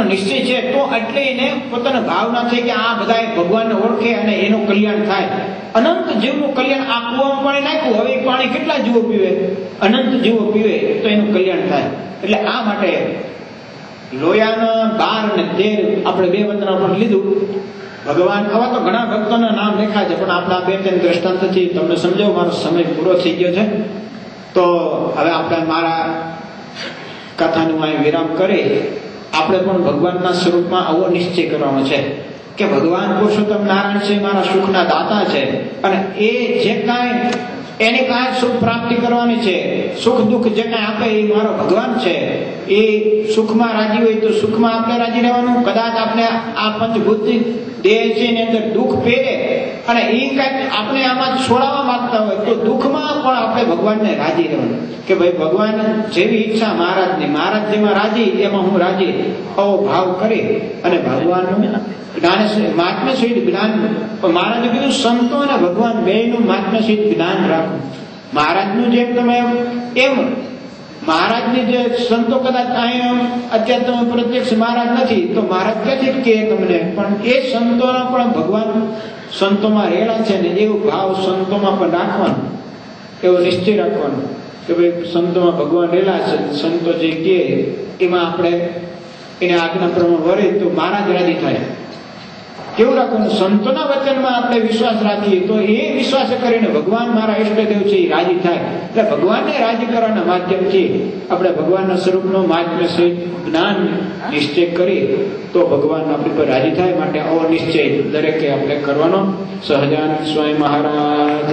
નિશ્ચય છે તો એટલે એને પોતાનો ભાવના છે કે આ બધા ભગવાનને ઓળખે અને એનું કલ્યાણ થાય. અનંત જીવનું કલ્યાણ. આ કુવામાં પાણી નાખ્યું, હવે એ પાણી કેટલા જીવો પીવે? અનંત જીવો પીવે તો એનું કલ્યાણ થાય. એટલે આ માટે લોયાના 12 અને 13 આપણે 2 વચના પર લીધું. ભગવાન આવા તો ઘણા ભક્તોના નામ લખ્યા છે, પણ આપણા 2-3 દ્રષ્ટાંતથી તમને સમજાવું. મારો સમય પૂરો થઈ ગયો છે, તો હવે આપણે મારા કથાનું અહીં વિરામ કરી આપણે પણ ભગવાનના સ્વરૂપમાં આવો નિશ્ચય કરવાનો છે કે ભગવાન પુરુષોત્તમ નારાયણ છે, મારા સુખના દાતા છે, અને એ જે કાંઈ એને કાંઈ સુખ પ્રાપ્તિ કરવાની છે, સુખ દુઃખ જે કાંઈ આપે એ મારો ભગવાન છે. એ સુખમાં રાજી હોય તો સુખમાં આપણે રાજી રહેવાનું. કદાચ આપણે આ પંચભૂતિ દેહ છે એની અંદર દુઃખ પહેરે અને એ કાંઈક આપણે આમાં છોડાવવા માંગતા હોય તો દુઃખમાં પણ આપણે ભગવાનને રાજી રહેવાનું કે ભાઈ ભગવાન જેવી ઈચ્છા મહારાજ જેમાં રાજી એમાં હું રાજી. આવો ભાવ કરી અને ભગવાનનું જ્ઞાન મહાત્મ્ય સહિત જ્ઞાન. મહારાજે કીધું સંતો અને ભગવાન બેયનું મહાત્મ્ય સહિત જ્ઞાન રાખો. મહારાજનું જેમ તમે એમ મહારાજની જે સંતો કદાચ અત્યારે તમે પ્રત્યક્ષ મહારાજ નથી તો મહારાજ ક્યાંથી કે તમને, પણ એ સંતોના પણ ભગવાન સંતોમાં રહેલા છે ને એવો ભાવ સંતોમાં પણ રાખવાનો, એવો નિશ્ચય રાખવાનો કે ભાઈ સંતોમાં ભગવાન રહેલા છે. સંતો જે કહે એમાં આપણે એને આજ્ઞા પ્રમાણે વરે તો મહારાજ રાજી થાય. કેવું રાખવાનું? સંતોના વચનમાં આપણે વિશ્વાસ રાખીએ તો એ વિશ્વાસ કરીને ભગવાન મારા ઈષ્ટદેવ છે એ રાજી થાય. એટલે ભગવાનને રાજી કરવાના માધ્યમથી આપણે ભગવાનના સ્વરૂપનો માધ્યમ સહિત જ્ઞાન નિશ્ચય કરી તો ભગવાન આપણી પર રાજી થાય. માટે આવો નિશ્ચય દરેકે આપણે કરવાનો. સહજાનંદ સ્વામી મહારાજ.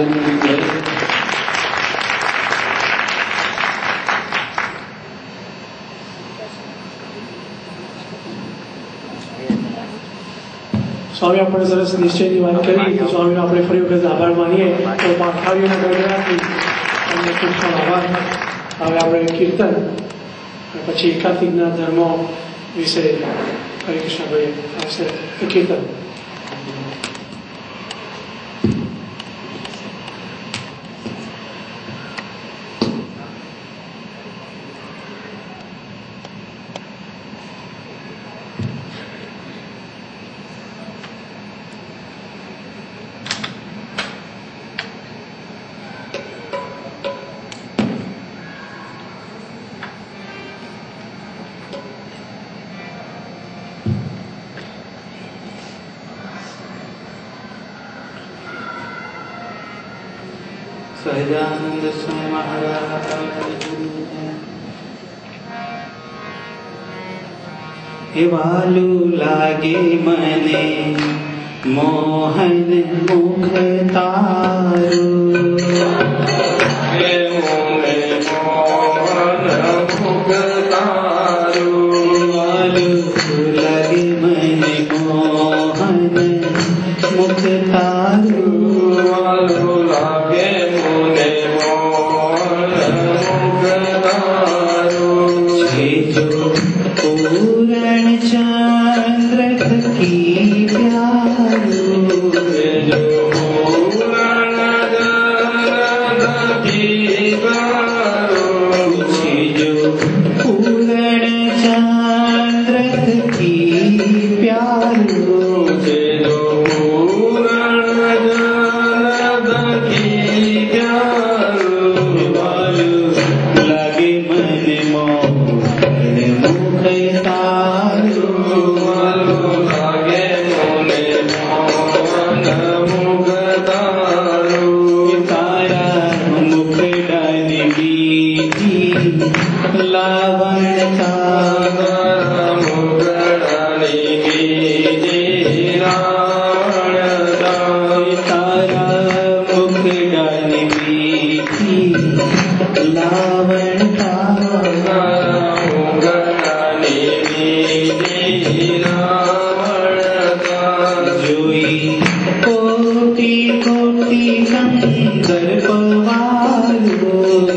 સ્વામી આપણે સરસ નિશ્ચયની વાત કરી. સ્વામીનો આપણે ફરી વખત આભાર માનીએ. તો પાઠાવીઓના ગૌરવથી અમને ખૂબ ખૂબ આભાર. હવે આપણે કીર્તન પછી એકાંતિકના ધર્મો વિશે હરિકૃષ્ણભાઈ આવશે. કીર્તન સહજાનંદ સ્વામી મહારાજ. વાલું લાગે મને મોહન મુખ તારું, વાલું લાગે મને મોહન મુખ તારું, વાલું લાગે पूरण चंद्र की प्यारो, जो पूरण की प्यारो, जो पूरण चंद्र की प्यारो, जो पूरण की प्यारो, वालू लगे मन मोह मुख तारो, वालू लागे मोने मोहन मुख तारो, तारा मुख डाल बीजी लावण तारा, मुख डाल बीजी लावण तारा, मुख डाल बीजी लावण तारा, कोटि कोटि शंकर पवारो,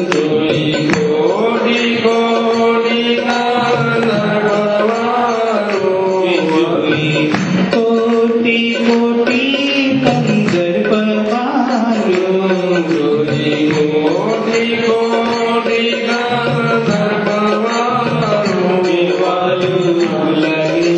कोटि कोटि शंकर पवारो, कोटि कोटि शंकर पवारो, कोटि कोटि शंकर पवारो, वालू लगे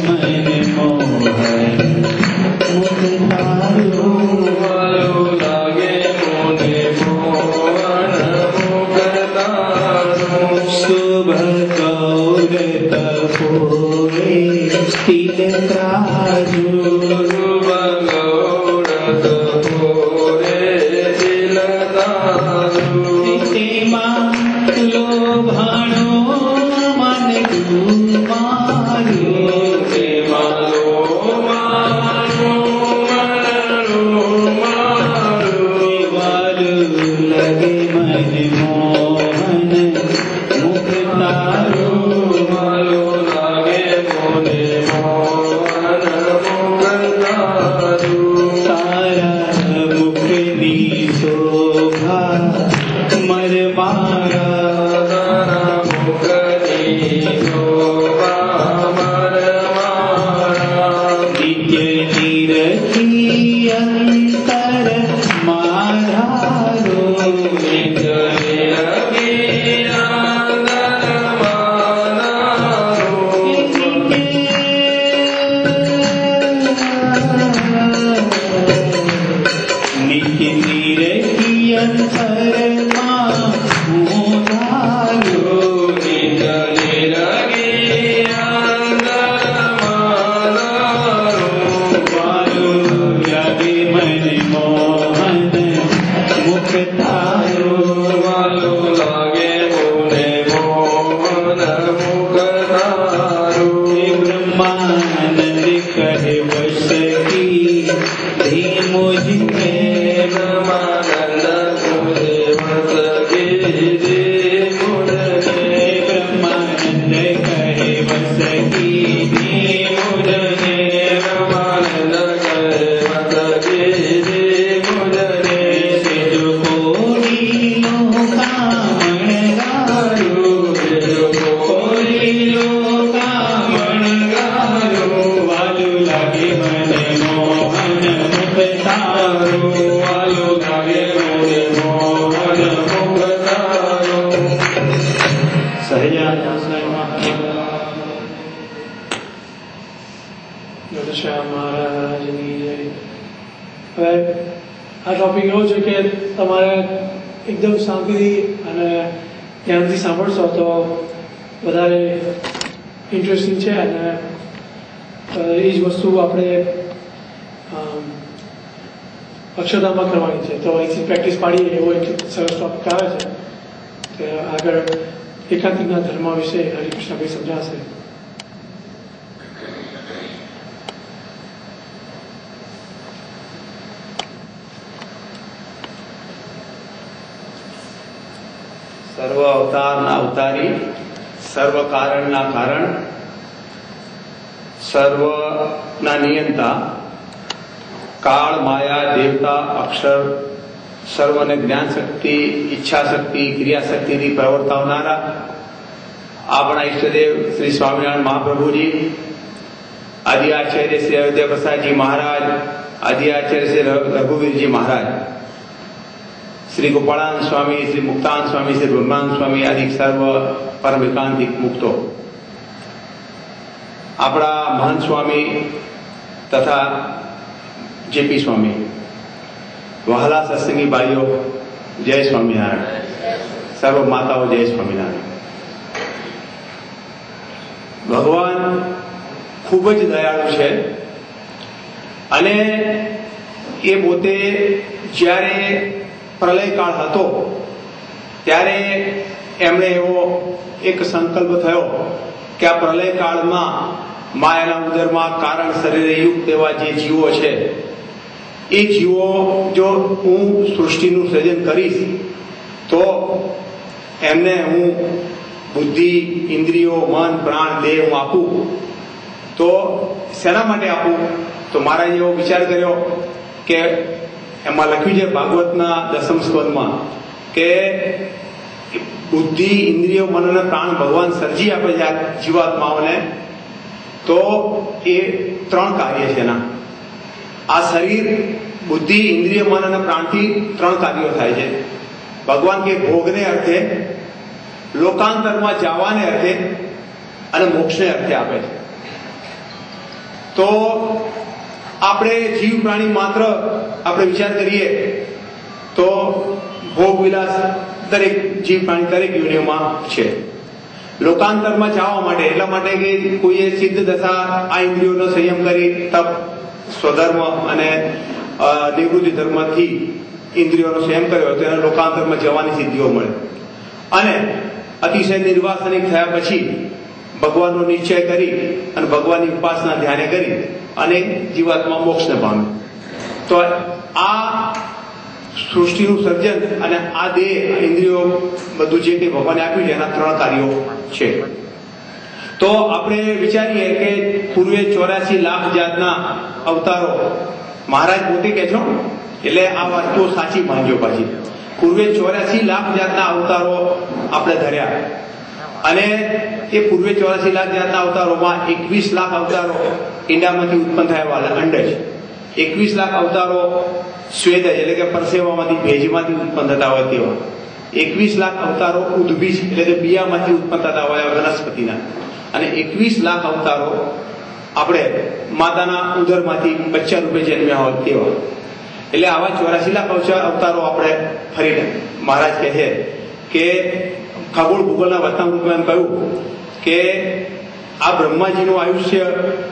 અક્ષરધામમાં કરવાની છે. તો અહીંથી પ્રેક્ટિસ પાડીએ એવો એક સરસ ટોપિક આવે છે કે આગળ એકાંતિકના ધર્મ વિશે હરિકૃષ્ણભાઈ સમજાશે. સર્વ અવતારના અવતારી, સર્વ કારણના કારણ, સર્વના નિયંતા, કાળ, માયા, દેવતા, અક્ષર, સર્વને જ્ઞાન શક્તિ, ઈચ્છા શક્તિ, ક્રિયા શક્તિથી પ્રવર્તાવનારા આપણા ઈષ્ટદેવ શ્રી સ્વામિનારાયણ મહાપ્રભુજી, આદિ આચાર્ય શ્રી અયોધ્યા પ્રસાદજી મહારાજ, આદિ આચાર્ય શ્રી રઘુવીરજી મહારાજ, શ્રી ગોપાળાનંદ સ્વામી, શ્રી મુક્તાનંદ સ્વામી, શ્રી બ્રહ્માનંદ સ્વામી આદિ સર્વ પરમ એકાંતિક મુક્તો, આપણા મહંત સ્વામી તથા જેપી સ્વામી, વહાલા સત્સંગી ભાઈઓ, જય સ્વામિનારાયણ. સર્વ માતાઓ, જય સ્વામિનારાયણ. ભગવાન ખૂબ જ દયાળુ છે અને એ પોતે જ્યારે પ્રલયકાળ હતો ત્યારે એમણે એવો એક સંકલ્પ થયો કે આ પ્રલયકાળમાં માયાના ઉદરમાં કારણ શરીરે યુક્ત એવા જે જીવો છે એ જીવો જો હું સૃષ્ટિનું સર્જન કરીશ તો એમને હું બુદ્ધિ, ઇન્દ્રિયો, મન, પ્રાણ, દેહ હું આપું તો શેના માટે આપું? તો મહારાજે એવો વિચાર કર્યો કે એમાં લખ્યું છે ભાગવતના 10મ સ્કંદમાં કે બુદ્ધિ, ઇન્દ્રિયો, મન અને પ્રાણ ભગવાન સર્જી આપે છે આ જીવાત્માઓને. તો એ 3 કાર્ય છે એના. આ શરીર બુદ્ધિ, ઇન્દ્રિય, મન અને પ્રાણથી 3 કાર્યો થાય છે. ભગવાન કે ભોગને અર્થે, લોકાંતરમાં જવાને અર્થે અને મોક્ષને અર્થે આપે છે. તો આપણે જીવ પ્રાણી માત્ર આપણે વિચાર કરીએ તો ભોગ વિલાસ દરેક જીવ પ્રાણી દરેક યોનિઓમાં છે. લોકાંતરમાં જવા માટે, એટલા માટે કે કોઈએ સિદ્ધ દશા આ ઇન્દ્રિયોનો સંયમ કરી તપ સ્વધર્મ અને નિવૃત્તિ ધર્મથી ઇન્દ્રિયોનો સંયમ કર્યો તો એને લોકાંતરમાં જવાની સિદ્ધિઓ મળે. અને અતિશય નિર્વાસનિક થયા પછી ભગવાનનો નિશ્ચય કરી અને ભગવાનની ઉપાસના ધ્યાને કરી અને જીવાત્મા મોક્ષને પામે. તો આ સૃષ્ટિનું સર્જન અને આ દેહ ઇન્દ્રિયો બધું જે કંઈ ભગવાને આપ્યું છે એના 3 કાર્યો છે. તો આપણે વિચારીએ કે પૂર્વે 84 લાખ જાતના અવતારો મહારાજ પોતે કહે છો, એટલે આ વસ્તુઓ સાચી માનજો પાછી. પૂર્વે 84 લાખ જાતના અવતારો આપણે ધર્યા અને એ પૂર્વે 84 લાખ જાતના અવતારોમાં 21 લાખ અવતારો ઈંડામાંથી ઉત્પન્ન થયા અંડજ, 21 લાખ અવતારો સ્વેદજ એટલે કે પરસેવામાંથી ભેજમાંથી ઉત્પન્ન થતા હોય તેવા, 21 લાખ અવતારો ઉદ્ભીજ એટલે કે બિયામાંથી ઉત્પન્ન થતા હોય વનસ્પતિના, અને 21 લાખ અવતારો આપણે માતાના ઉદરમાંથી બચ્ચા રૂપે જન્મ્યા હોય તેવા. એટલે આવા 84 લાખ અવતારો આપણે ફરીને મહારાજ કહે છે કે ખગોળ ભૂગોળના વચનામૃતમાં એમ કહ્યું કે આ બ્રહ્માજીનું આયુષ્ય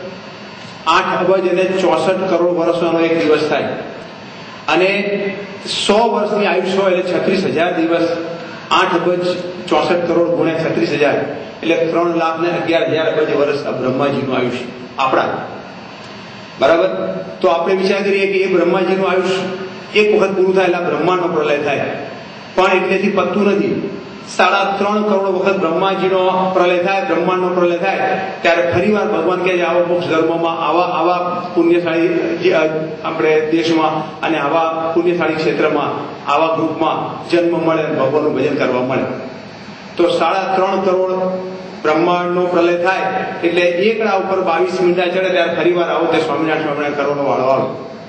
8 અબજ અને 64 કરોડ વર્ષનો એક દિવસ થાય અને 100 વર્ષની આયુષ્ય હોય એટલે 36,000 દિવસ. 8 અબજ 64 કરોડ ગુણ્યા 36,000 એટલે 3,11,000 અબજ વર્ષ આ બ્રહ્માજીનું આયુષ્ય આપણા. બરાબર. તો આપણે વિચાર કરીએ કે એ બ્રહ્માજીનું આયુષ્ય એક વખત પૂરું થાય એટલે બ્રહ્માંડનો પ્રલય થાય, પણ એટલેથી પતતું નથી. 3.5 કરોડ વખત બ્રહ્માજીનો પ્રલય થાય, બ્રહ્માંડનો પ્રલય થાય ત્યારે ફરીવાર ભગવાન કહે છે આવા મોક્ષ ધર્મમાં આવા પુણ્યશાળી આપણે દેશમાં અને આવા પુણ્યશાળી ક્ષેત્રમાં આવા ગ્રુપમાં જન્મ મળે, ભગવાનનું ભજન કરવા મળે. તો 3.5 કરોડ બ્રહ્માંડનો પ્રલય થાય એટલે એકડા ઉપર 22 મીંડા ચડે ત્યારે ફરીવાર આવો તે સ્વામિનારાયણ કરોડનો વાળો આવે.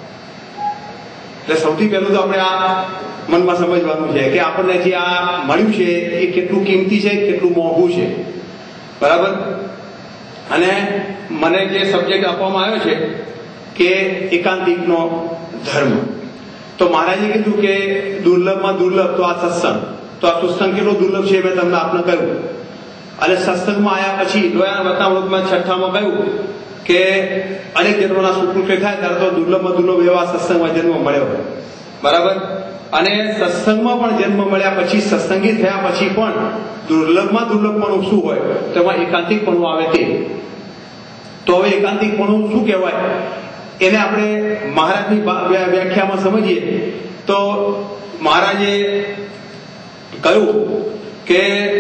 એટલે સૌથી પહેલું તો આપણે આ મનમાં સમજવાનું છે કે આપણને જે આ મળ્યું છે એ કેટલું કિંમતી છે, કેટલું મોંઘું છે. બરાબર. અને મને જે સબ્જેક્ટ આપવામાં આવ્યો છે કે એકાંતિકનો ધર્મ, તો મહારાજે કીધું કે દુર્લભમાં દુર્લભ તો આ સત્સંગ. તો આ સત્સંગ કેટલો દુર્લભ છે મેં તમને આપને કહ્યું. અને સત્સંગમાં આવ્યા પછી લોયાના વચનામૃતમાં 6માં કહ્યું કે અનેક જન્મના સુકૃત્ય થાય ત્યારે તો દુર્લભમાં દુર્લભ એવા સત્સંગમાં જન્મ મળ્યો. બરાબર. અને સત્સંગમાં પણ જન્મ મળ્યા પછી, સત્સંગી થયા પછી પણ દુર્લભમાં દુર્લભપણું શું હોય તો એમાં એકાંતિકપણું આવે તે. તો હવે એકાંતિકપણું શું કહેવાય એને આપણે મહારાજની વ્યાખ્યામાં સમજીએ તો મહારાજે કહ્યું કે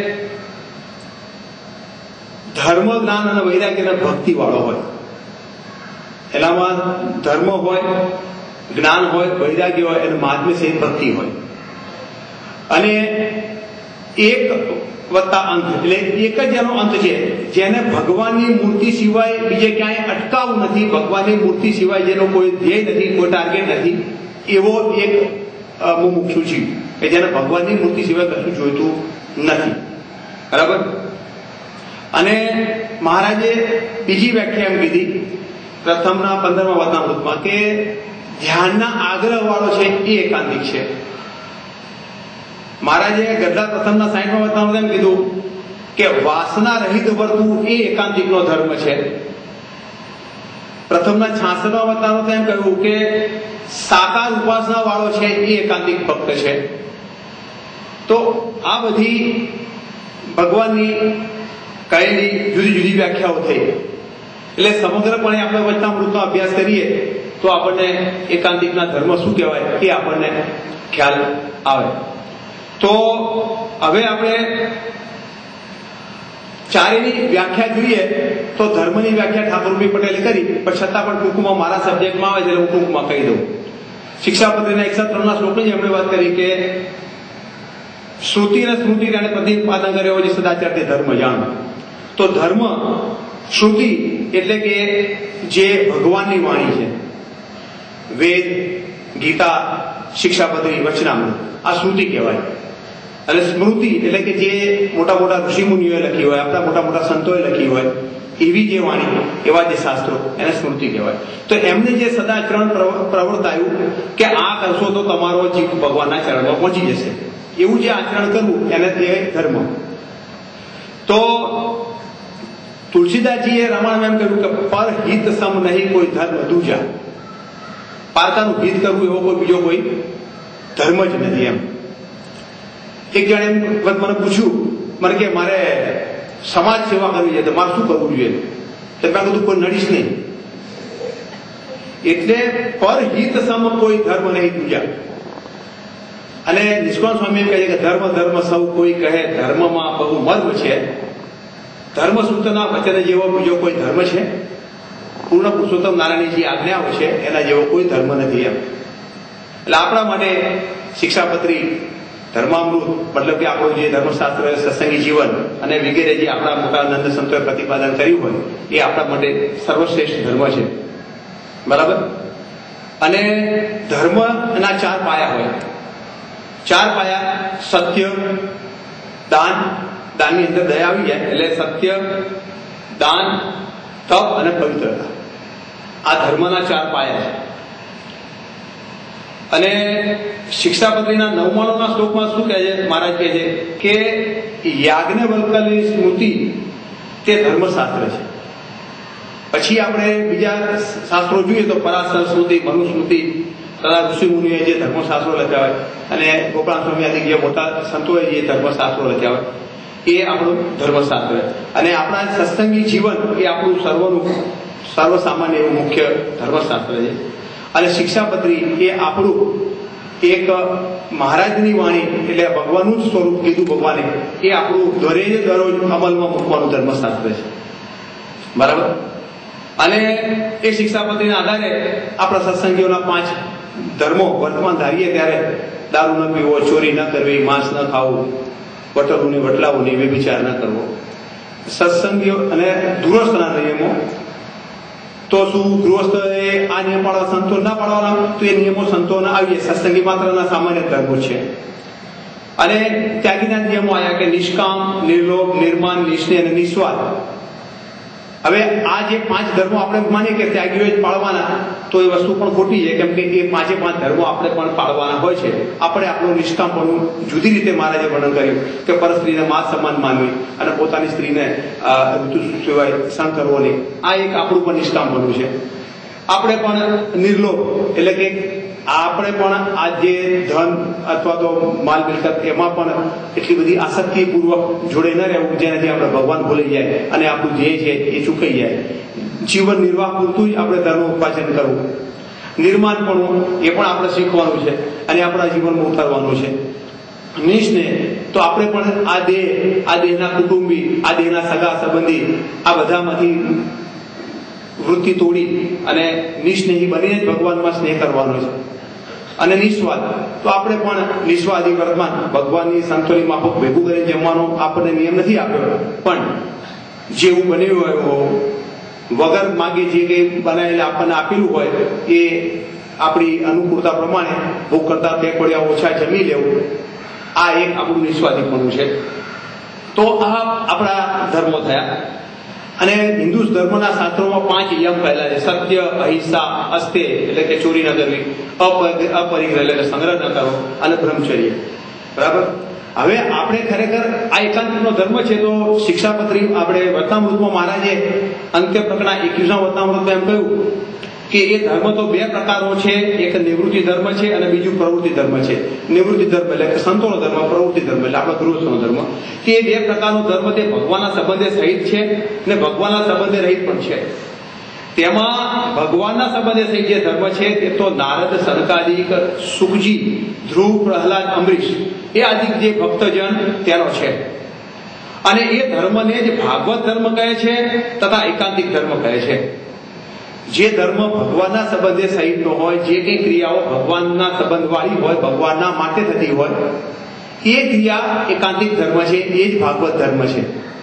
ધર્મ, જ્ઞાન અને વૈરાગ્ય અને ભક્તિ વાળો હોય. એનામાં ધર્મ હોય, જ્ઞાન હોય, વૈરાગ્ય હોય અને મહાત્મ્ય સહિત ભક્તિ હોય. અને 1 + અંત એટલે એક જ એનો અંત છે જેને ભગવાનની મૂર્તિ સિવાય બીજે ક્યાંય અટકાવવું નથી, ભગવાનની મૂર્તિ સિવાય જેનો કોઈ ધ્યેય નથી, કોઈ ટાર્ગેટ નથી, એવો એક મુમુક્ષુ જીવ કે જેને ભગવાનની મૂર્તિ સિવાય કશું જોઈતું નથી. બરાબર. અને મહારાજે બીજી વ્યાખ્યા એમ કીધી પ્રથમના 15મા વચનામૃતમાં કે ધ્યાનના આગ્રહ વાળો છે એ એકાંતિક છે. મહારાજે ગઢડા પ્રથમના 60મા વચનામૃતમાં એમ કીધું કે વાસના રહિત વર્તવું એ એકાંતિકનો ધર્મ છે. પ્રથમના 66મા વચનામૃતમાં એમ કહ્યું કે સાકાર ઉપાસના વાળો છે એ એકાંતિક ભક્ત છે. તો આ બધી ભગવાનની કહેલી જુદી જુદી વ્યાખ્યાઓ થઈ. એટલે સમગ્રપણે આપણે વચનામૃતનો અભ્યાસ કરીએ તો આપણને એકાંતિકના ધર્મ શું કહેવાય એ આપણને ખ્યાલ આવે. તો હવે આપણે ચારેયની વ્યાખ્યા જોઈએ તો ધર્મની વ્યાખ્યા ઠાકોરભાઈ પટેલે કરી, પણ છતાં પણ ટૂંકમાં મારા સબ્જેક્ટમાં આવે છે એટલે હું ટૂંકમાં કહી દઉં. શિક્ષાપત્રીના 103ના શ્લોકની એમણે વાત કરી કે શ્રુતિ અને સ્મૃતિ અને પ્રતિપાદન કર્યો છે સદાચાર તે ધર્મ જાણ. તો ધર્મ શ્રુતિ એટલે કે જે ભગવાનની વાણી છે, વેદ, ગીતા, શિક્ષાપત્રી, વચનામૃત, આ શ્રુતિ કહેવાય. અને સ્મૃતિ એટલે કે જે મોટા મોટા ઋષિમુનિઓએ લખી હોય, આપણા મોટા મોટા સંતોએ લખી હોય એવી જે વાણી, એવા જે શાસ્ત્રો, એને સ્મૃતિ કહેવાય. તો એમને જે સદાચરણ પ્રવર્તાયું કે આ કરશો તો તમારો જીવ ભગવાનના ચરણમાં પહોંચી જશે, એવું જે આચરણ કરવું એને તે ધર્મ. તો તો તુલસીદાસજીએ રામાયણમાં એમ કહ્યું કે પર હિત સમ નહીં કોઈ ધર્મ દૂજા. પારકાનું હિત કરવું એવો કોઈ બીજો કોઈ ધર્મ જ નથી એમ. એક જણે એમ મને પૂછ્યું, મને કે મારે સમાજ સેવા કરવી છે તો મારે શું કરવું જોઈએ? તો મેં કીધું કોઈ નડીશ નહીં. એટલે પર હિત સમ કોઈ ધર્મ નહીં દૂજા. અને નિષ્કાળ સ્વામી એમ કહે છે કે ધર્મ ધર્મ સૌ કોઈ કહે ધર્મમાં બહુ મર્મ છે. ધર્મ સૂત્રના વચન જેવો બીજો કોઈ ધર્મ છે? પૂર્ણ પુરુષોત્તમ નારાયણની જે આજ્ઞાઓ છે એના જેવો કોઈ ધર્મ નથી એમ. એટલે આપણા માટે શિક્ષાપત્રી, ધર્મામૃત મતલબ કે આપણું જે ધર્મશાસ્ત્ર, સત્સંગી જીવન અને વગેરે જે આપણા મોટા નંદ સંતોએ પ્રતિપાદન કર્યું હોય એ આપણા માટે સર્વશ્રેષ્ઠ ધર્મ છે. બરાબર? અને ધર્મના 4 પાયા હોય. 4 પાયા: સત્ય, દાન, દાનની અંદર દયા આવી જાય એટલે સત્ય, દાન, તપ અને પવિત્રતા. આ ધર્મના 4 પાયા છે. અને શિક્ષાપત્રીના 9મા શ્લોકમાં શું કહે છે? મહારાજ કહે છે કે યાજ્ઞવલ્ક્યની સ્મૃતિ તે ધર્મશાસ્ત્ર છે. પછી આપણે બીજા શાસ્ત્રો જોઈએ તો પરાશર સ્મૃતિ, મનુસ્મૃતિ તથા ઋષિ મુનિએ જે ધર્મશાસ્ત્રો લખ્યા હોય અને ગોપાલ સ્વામી આદિ જે મોટા સંતોએ જે ધર્મશાસ્ત્રો લખ્યા હોય એ આપણું ધર્મશાસ્ત્ર. અને આપણા સત્સંગી જીવન એ આપણું સર્વસામાન્ય એવું મુખ્ય ધર્મશાસ્ત્ર છે. અને શિક્ષાપત્રી એ આપણું એક મહારાજની વાણી એટલે ભગવાનનું જ સ્વરૂપ કીધું ભગવાને, એ આપણું દરરોજ અમલમાં મૂકવાનું ધર્મશાસ્ત્ર છે. બરાબર? અને એ શિક્ષાપત્રીના આધારે આપણા સત્સંગીઓના 5 ધર્મો વર્તમાન ધારીએ ત્યારે દારૂ ન પીવો, ચોરી ન કરવી, માંસ ન ખાવું, વટલું વટલાવું નહીં, વ્યભિચાર ન કરવો. સત્સંગીઓ અને ગૃહસ્થના નિયમો તો શું ગૃહસ્થએ આ નિયમ પાડવા, સંતો ના પાડવાના? તો એ નિયમો સંતોના આવી જાય. સત્સંગી માત્રના સામાન્ય ધર્મો છે. અને ત્યાગીના નિયમો આવ્યા કે નિષ્કામ, નિર્લોભ, નિર્માન, નિષ્ઠ અને નિસ્વાર્થ. હવે આ જે 5 ધર્મો આપણે માનીએ કે ત્યાગીઓ જ પાળવાના, તો એ વસ્તુ પણ ખોટી છે. કેમ કે એ 5 ધર્મો આપણે પણ પાળવાના હોય છે. આપણે આપણું નિષ્કામપણું જુદી રીતે મહારાજે વર્ણન કર્યું કે પરસ્ત્રીને માત સમાન માનવી અને પોતાની સ્ત્રીને ઋતુ સિવાય સણ કરવો નહીં. આ એક આપણું પણ નિષ્કામપણું છે. આપણે પણ નિર્લોભ એટલે કે આપણે પણ આ જે ધન અથવા તો માલ મિલકત એમાં પણ એટલી બધી આસક્તિપૂર્વક જોડે ન રહેવું જેનાથી આપણે ભગવાન ભૂલી જાય અને આપણું જે છે એ ચૂકાઈ જાય. જીવન નિર્વાહ પૂરતું જ આપણે ધર્મ ઉપાર્જન કરવું. નિર્માણપણું એ પણ આપણે શીખવાનું છે અને આપણા જીવનમાં ઉતારવાનું છે. નિષ્ઠને તો આપણે પણ આ દેહના કુટુંબી, આ દેહના સગા સંબંધી આ બધામાંથી વૃત્તિ તોડી અને નિસ્નેહી બનીને જ ભગવાનમાં સ્નેહ કરવાનો છે. અને નિસ્વાદ તો આપણે પણ નિસ્વાદી વર્તમાન ભગવાનની સંતોની માફક ભેગું કરીને જમવાનો આપણને નિયમ નથી આપ્યો, પણ જેવું બન્યું હોય વગર માગે જે કંઈ બનાવેલા આપણને આપેલું હોય એ આપણી અનુકૂળતા પ્રમાણે ભૂખ કરતા 2 કોડિયા ઓછા જમી લેવું. આ એક આપણું નિસ્વાદીપણું છે. તો આ આપણા ધર્મો થયા. અને હિન્દુ ધર્મના શાસ્ત્રોમાં 5 યમ પહેલા છે: સત્ય, અહિંસા, અસ્તેય એટલે કે ચોરી ન કરવી, અપરિગ્રહ એટલે કે સંગ્રહ ન કરવો અને બ્રહ્મચર્ય. બરાબર? હવે આપણે ખરેખર આ એકાંતિકનો ધર્મ છે. તો શિક્ષાપત્રી આપણે વર્તામૃતમાં મહારાજે અંત્ય પ્રકરણના 21મા વર્તામૃતમાં એમ કહ્યું કે એ ધર્મ તો 2 પ્રકારો છે. એક નિવૃત્તિ ધર્મ છે અને બીજું પ્રવૃત્તિ ધર્મ છે. નિવૃત્તિ ધર્મ એટલે કે સંતોનો ધર્મ, પ્રવૃત્તિ ધર્મ એટલે આપણા ગૃહસ્થનો ધર્મ. કે 2 પ્રકારનો ધર્મ તે ભગવાનના સંબંધે સહિત છે અને ભગવાનના સંબંધે રહિત પણ છે. તેમાં ભગવાનના સંબંધે સહિત જે ધર્મ છે તે તો નારદ, સનકાદિક, સુખજી, ધ્રુવ, પ્રહલાદ, અંબરીશ એ આદિ જે ભક્તજન તેનો છે. અને એ ધર્મને જ ભાગવત ધર્મ કહે છે તથા એકાંતિક ધર્મ કહે છે. જે ધર્મ ભગવાનના સંબંધે સહિતનો હોય, જે કંઈ ક્રિયાઓ ભગવાનના સંબંધવાળી હોય, ભગવાનના માટે થતી હોય, એ ક્રિયા એકાંતિક ધર્મ છે. એ જ ભાગવત ધર્મ છે.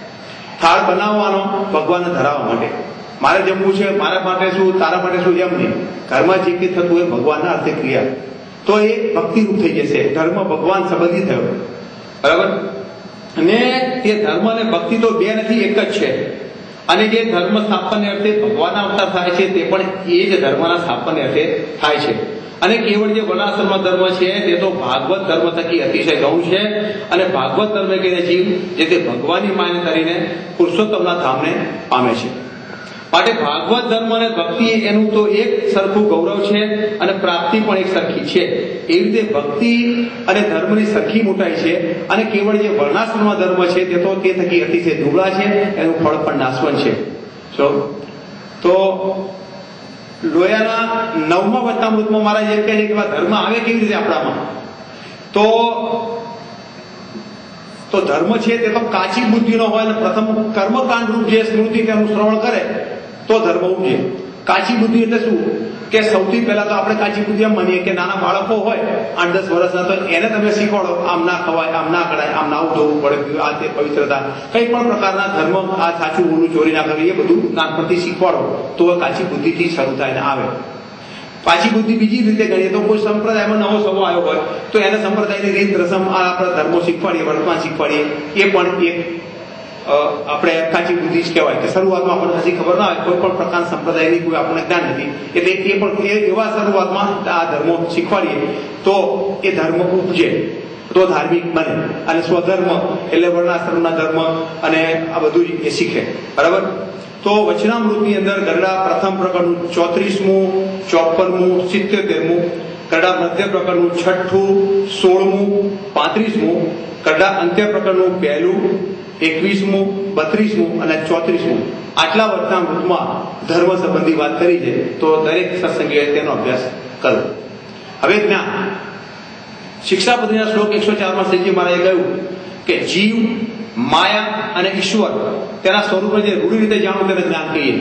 થાળ બનાવવાનો ભગવાનને ધરાવવા માટે, મારે જમવું છે, મારા માટે શું, તારા માટે શું, એમ નહીં. ઘરમાં જે કંઈ થતું હોય ભગવાનના અર્થે ક્રિયા, તો એ ભક્તિરૂપ થઈ જશે. ધર્મ ભગવાન સંબંધી થયો. બરાબર? અને એ ધર્મ અને ભક્તિ તો 2 નથી, એક જ છે. અને જે ધર્મ સ્થાપનને અર્થે ભગવાનના અવતાર થાય છે તે પણ એ જ ધર્મના સ્થાપનને અર્થે થાય છે. અને કેવળ જે વર્ણાશ્રમ ધર્મ છે તે તો ભાગવત ધર્મ થકી અતિશય ગૌણ છે. અને ભાગવત ધર્મ કહીને જીવ જે તે ભગવાનની માન્ય કરીને પુરુષોત્તમના ધામને પામે છે. માટે ભાગવત ધર્મ અને ભક્તિ એનું તો એક સરખું ગૌરવ છે અને પ્રાપ્તિ પણ એક સરખી છે. એવી રીતે ભક્તિ અને ધર્મની સરખી મોટાઈ છે. અને કેવળ જે વર્ણાશ્રમ ધર્મ છે તે તો તે થકી અતિશય દુબળા છે, એનું ફળ પણ નાશવંત છે. તો લોયાના 9મા વચનામૃતમાં મારા એમ કહે છે કે ધર્મ આવે કેવી રીતે આપણામાં? તો ધર્મ છે તે તો કાચી બુદ્ધિનો હોય ને પ્રથમ કર્મકાંડ રૂપ જે સ્મૃતિ તેનું શ્રવણ કરે તો ધર્મ ઉપજે. કાચી બુદ્ધિ એટલે શું કે સૌથી પહેલા તો આપણે કાચી બુદ્ધિ એમ માનીએ કે નાના બાળકો હોય 8-10 વર્ષના, તો એને તમે શીખવાડો આમ ના ખવાય, આમ ના કરાય, આમ ના ઉઠવું પડે, આ તે પવિત્રતા, કઈ પણ પ્રકારના ધર્મ, આ સાચું ઊંડું ચોરી ના કરવી, એ બધું નાનપણથી શીખવાડો તો કાચી બુદ્ધિથી શરૂ થાય ને આવે. પાછી બુદ્ધિ બીજી રીતે ગણીએ તો કોઈ સંપ્રદાયમાં નવો સવો આવ્યો હોય તો એને સંપ્રદાયની રીત રસમ આપણા ધર્મો શીખવાડીએ, વર્તમાન શીખવાડીએ, એ પણ એક આપણે કાચી બુદ્ધિ જ કહેવાય. કે શરૂઆતમાં આપણને હજી ખબર ના હોય, કોઈ પણ પ્રકારના સંપ્રદાયની કોઈ આપણને જ્ઞાન નથી, એટલે એ પણ એવા શરૂઆતમાં આ ધર્મો શીખવાડીએ તો એ ધર્મ ઉપજે, તો ધાર્મિક બને. અને સ્વધર્મ એટલે વર્ણાશ્રમના ધર્મ અને આ બધું એ શીખે. બરાબર? તો વચનામૃતની અંદર ગરડા પ્રથમ પ્રકરણનું 34મું, 54મું, 77મું, ગરડા મધ્ય પ્રકરણનું 6ઠું, 16મું, 35મું, ગરડા અંત્ય પ્રકરણનું 1લું, 21મું, 32મું અને 34મું આટલા વચનામૃતમાં ધર્મ સંબંધી વાત કરી છે. તો દરેક સત્સંગીએ તેનો અભ્યાસ કરો. હવે જ્ઞાન શિક્ષાપત્રીના શ્લોક 104માં શ્રીજી મહારાજે કહ્યું કે જીવ, માયા અને ઈશ્વર તેના સ્વરૂપને જે રૂઢી રીતે જાણવું તેને જ્ઞાન કહીએ.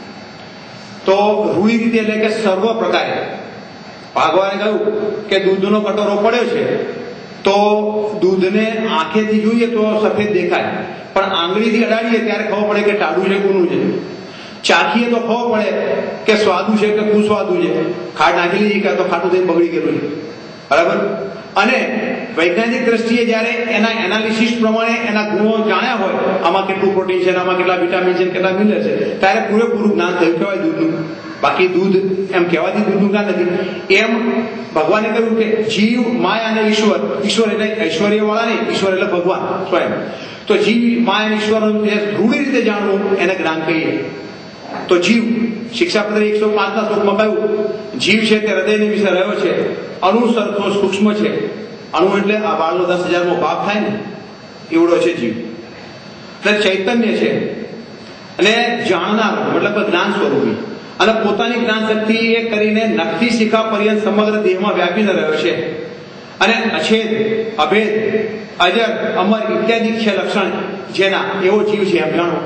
તો રૂઢી રીતે એટલે કે સર્વ પ્રકારે ભગવાને કહ્યું કે દૂધનો કટોરો પડ્યો છે તો દૂધને આંખેથી જોઈએ તો સફેદ દેખાય, પણ આંગળીથી અડાડીએ ત્યારે ખબર પડે કે ટાઢું છે, કૂનું છે. ચાખીએ તો ખબર પડે કે સ્વાદુ છે કે કુસ્વાદુ છે. ખાટ નાખી લીધી કે તો ખાટું થઈને બગડી ગયેલું છે. બરાબર? અને વૈજ્ઞાનિક દ્રષ્ટિએ જ્યારે એના એનાલિસિસ પ્રમાણે એના ગુણો જાણ્યા હોય, આમાં કેટલું પ્રોટીન છે, આમાં કેટલા વિટામિન છે, કેટલા મિનરલ છે, ત્યારે પૂરેપૂરું જ્ઞાન થયું કહેવાય દૂધનું. બાકી દૂધ એમ કહેવાથી દૂધનું જ્ઞાન નથી. એમ ભગવાને કહ્યું કે જીવ, માયા અને ઈશ્વર. ઈશ્વર એટલે ઐશ્વર્ય વાળા નહીં, ઈશ્વર એટલે ભગવાન સ્વયં. તો જીવ, માયા અને ઈશ્વરનું જે રૂઢી રીતે જાણવું એને જ્ઞાન કહીએ. તો જીવ શિક્ષાપત્રી 105ના શ્લોકમાં કહ્યું જીવ છે તે હૃદયની વિશે રહ્યો છે, અણુ સરખો સૂક્ષ્મ છે. અણુ એટલે આ વાળનો 10,000મો ભાગ થાય ને એવડો છે જીવ. એટલે ચૈતન્ય છે અને જાણનાર મતલબ જ્ઞાન સ્વરૂપી, અને પોતાની જ્ઞાન શક્તિ એ કરીને નખથી શિખા પર્યંત સમગ્ર દેહમાં વ્યાપીને રહ્યો છે. અને અછેદ, અભેદ, અજર, અમર ઇત્યાદિ છે લક્ષણ જેના એવો જીવ છે એમ જાણો.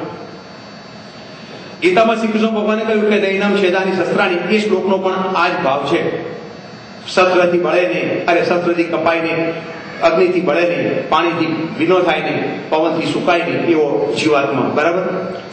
ગીતામાં શ્રી કૃષ્ણ ભગવાને કહ્યું કે દૈનમ છેદાની શસ્ત્રાણી, એ શ્લોકનો પણ આ જ ભાવ છે. શસ્ત્રથી બળે નહીં, શસ્ત્રથી કપાય નહીં, અગ્નિથી બળે નહીં, પાણીથી ભીનો થાય નહીં, પવનથી સુકાય નહીં, એવો જીવાત્મા. બરાબર?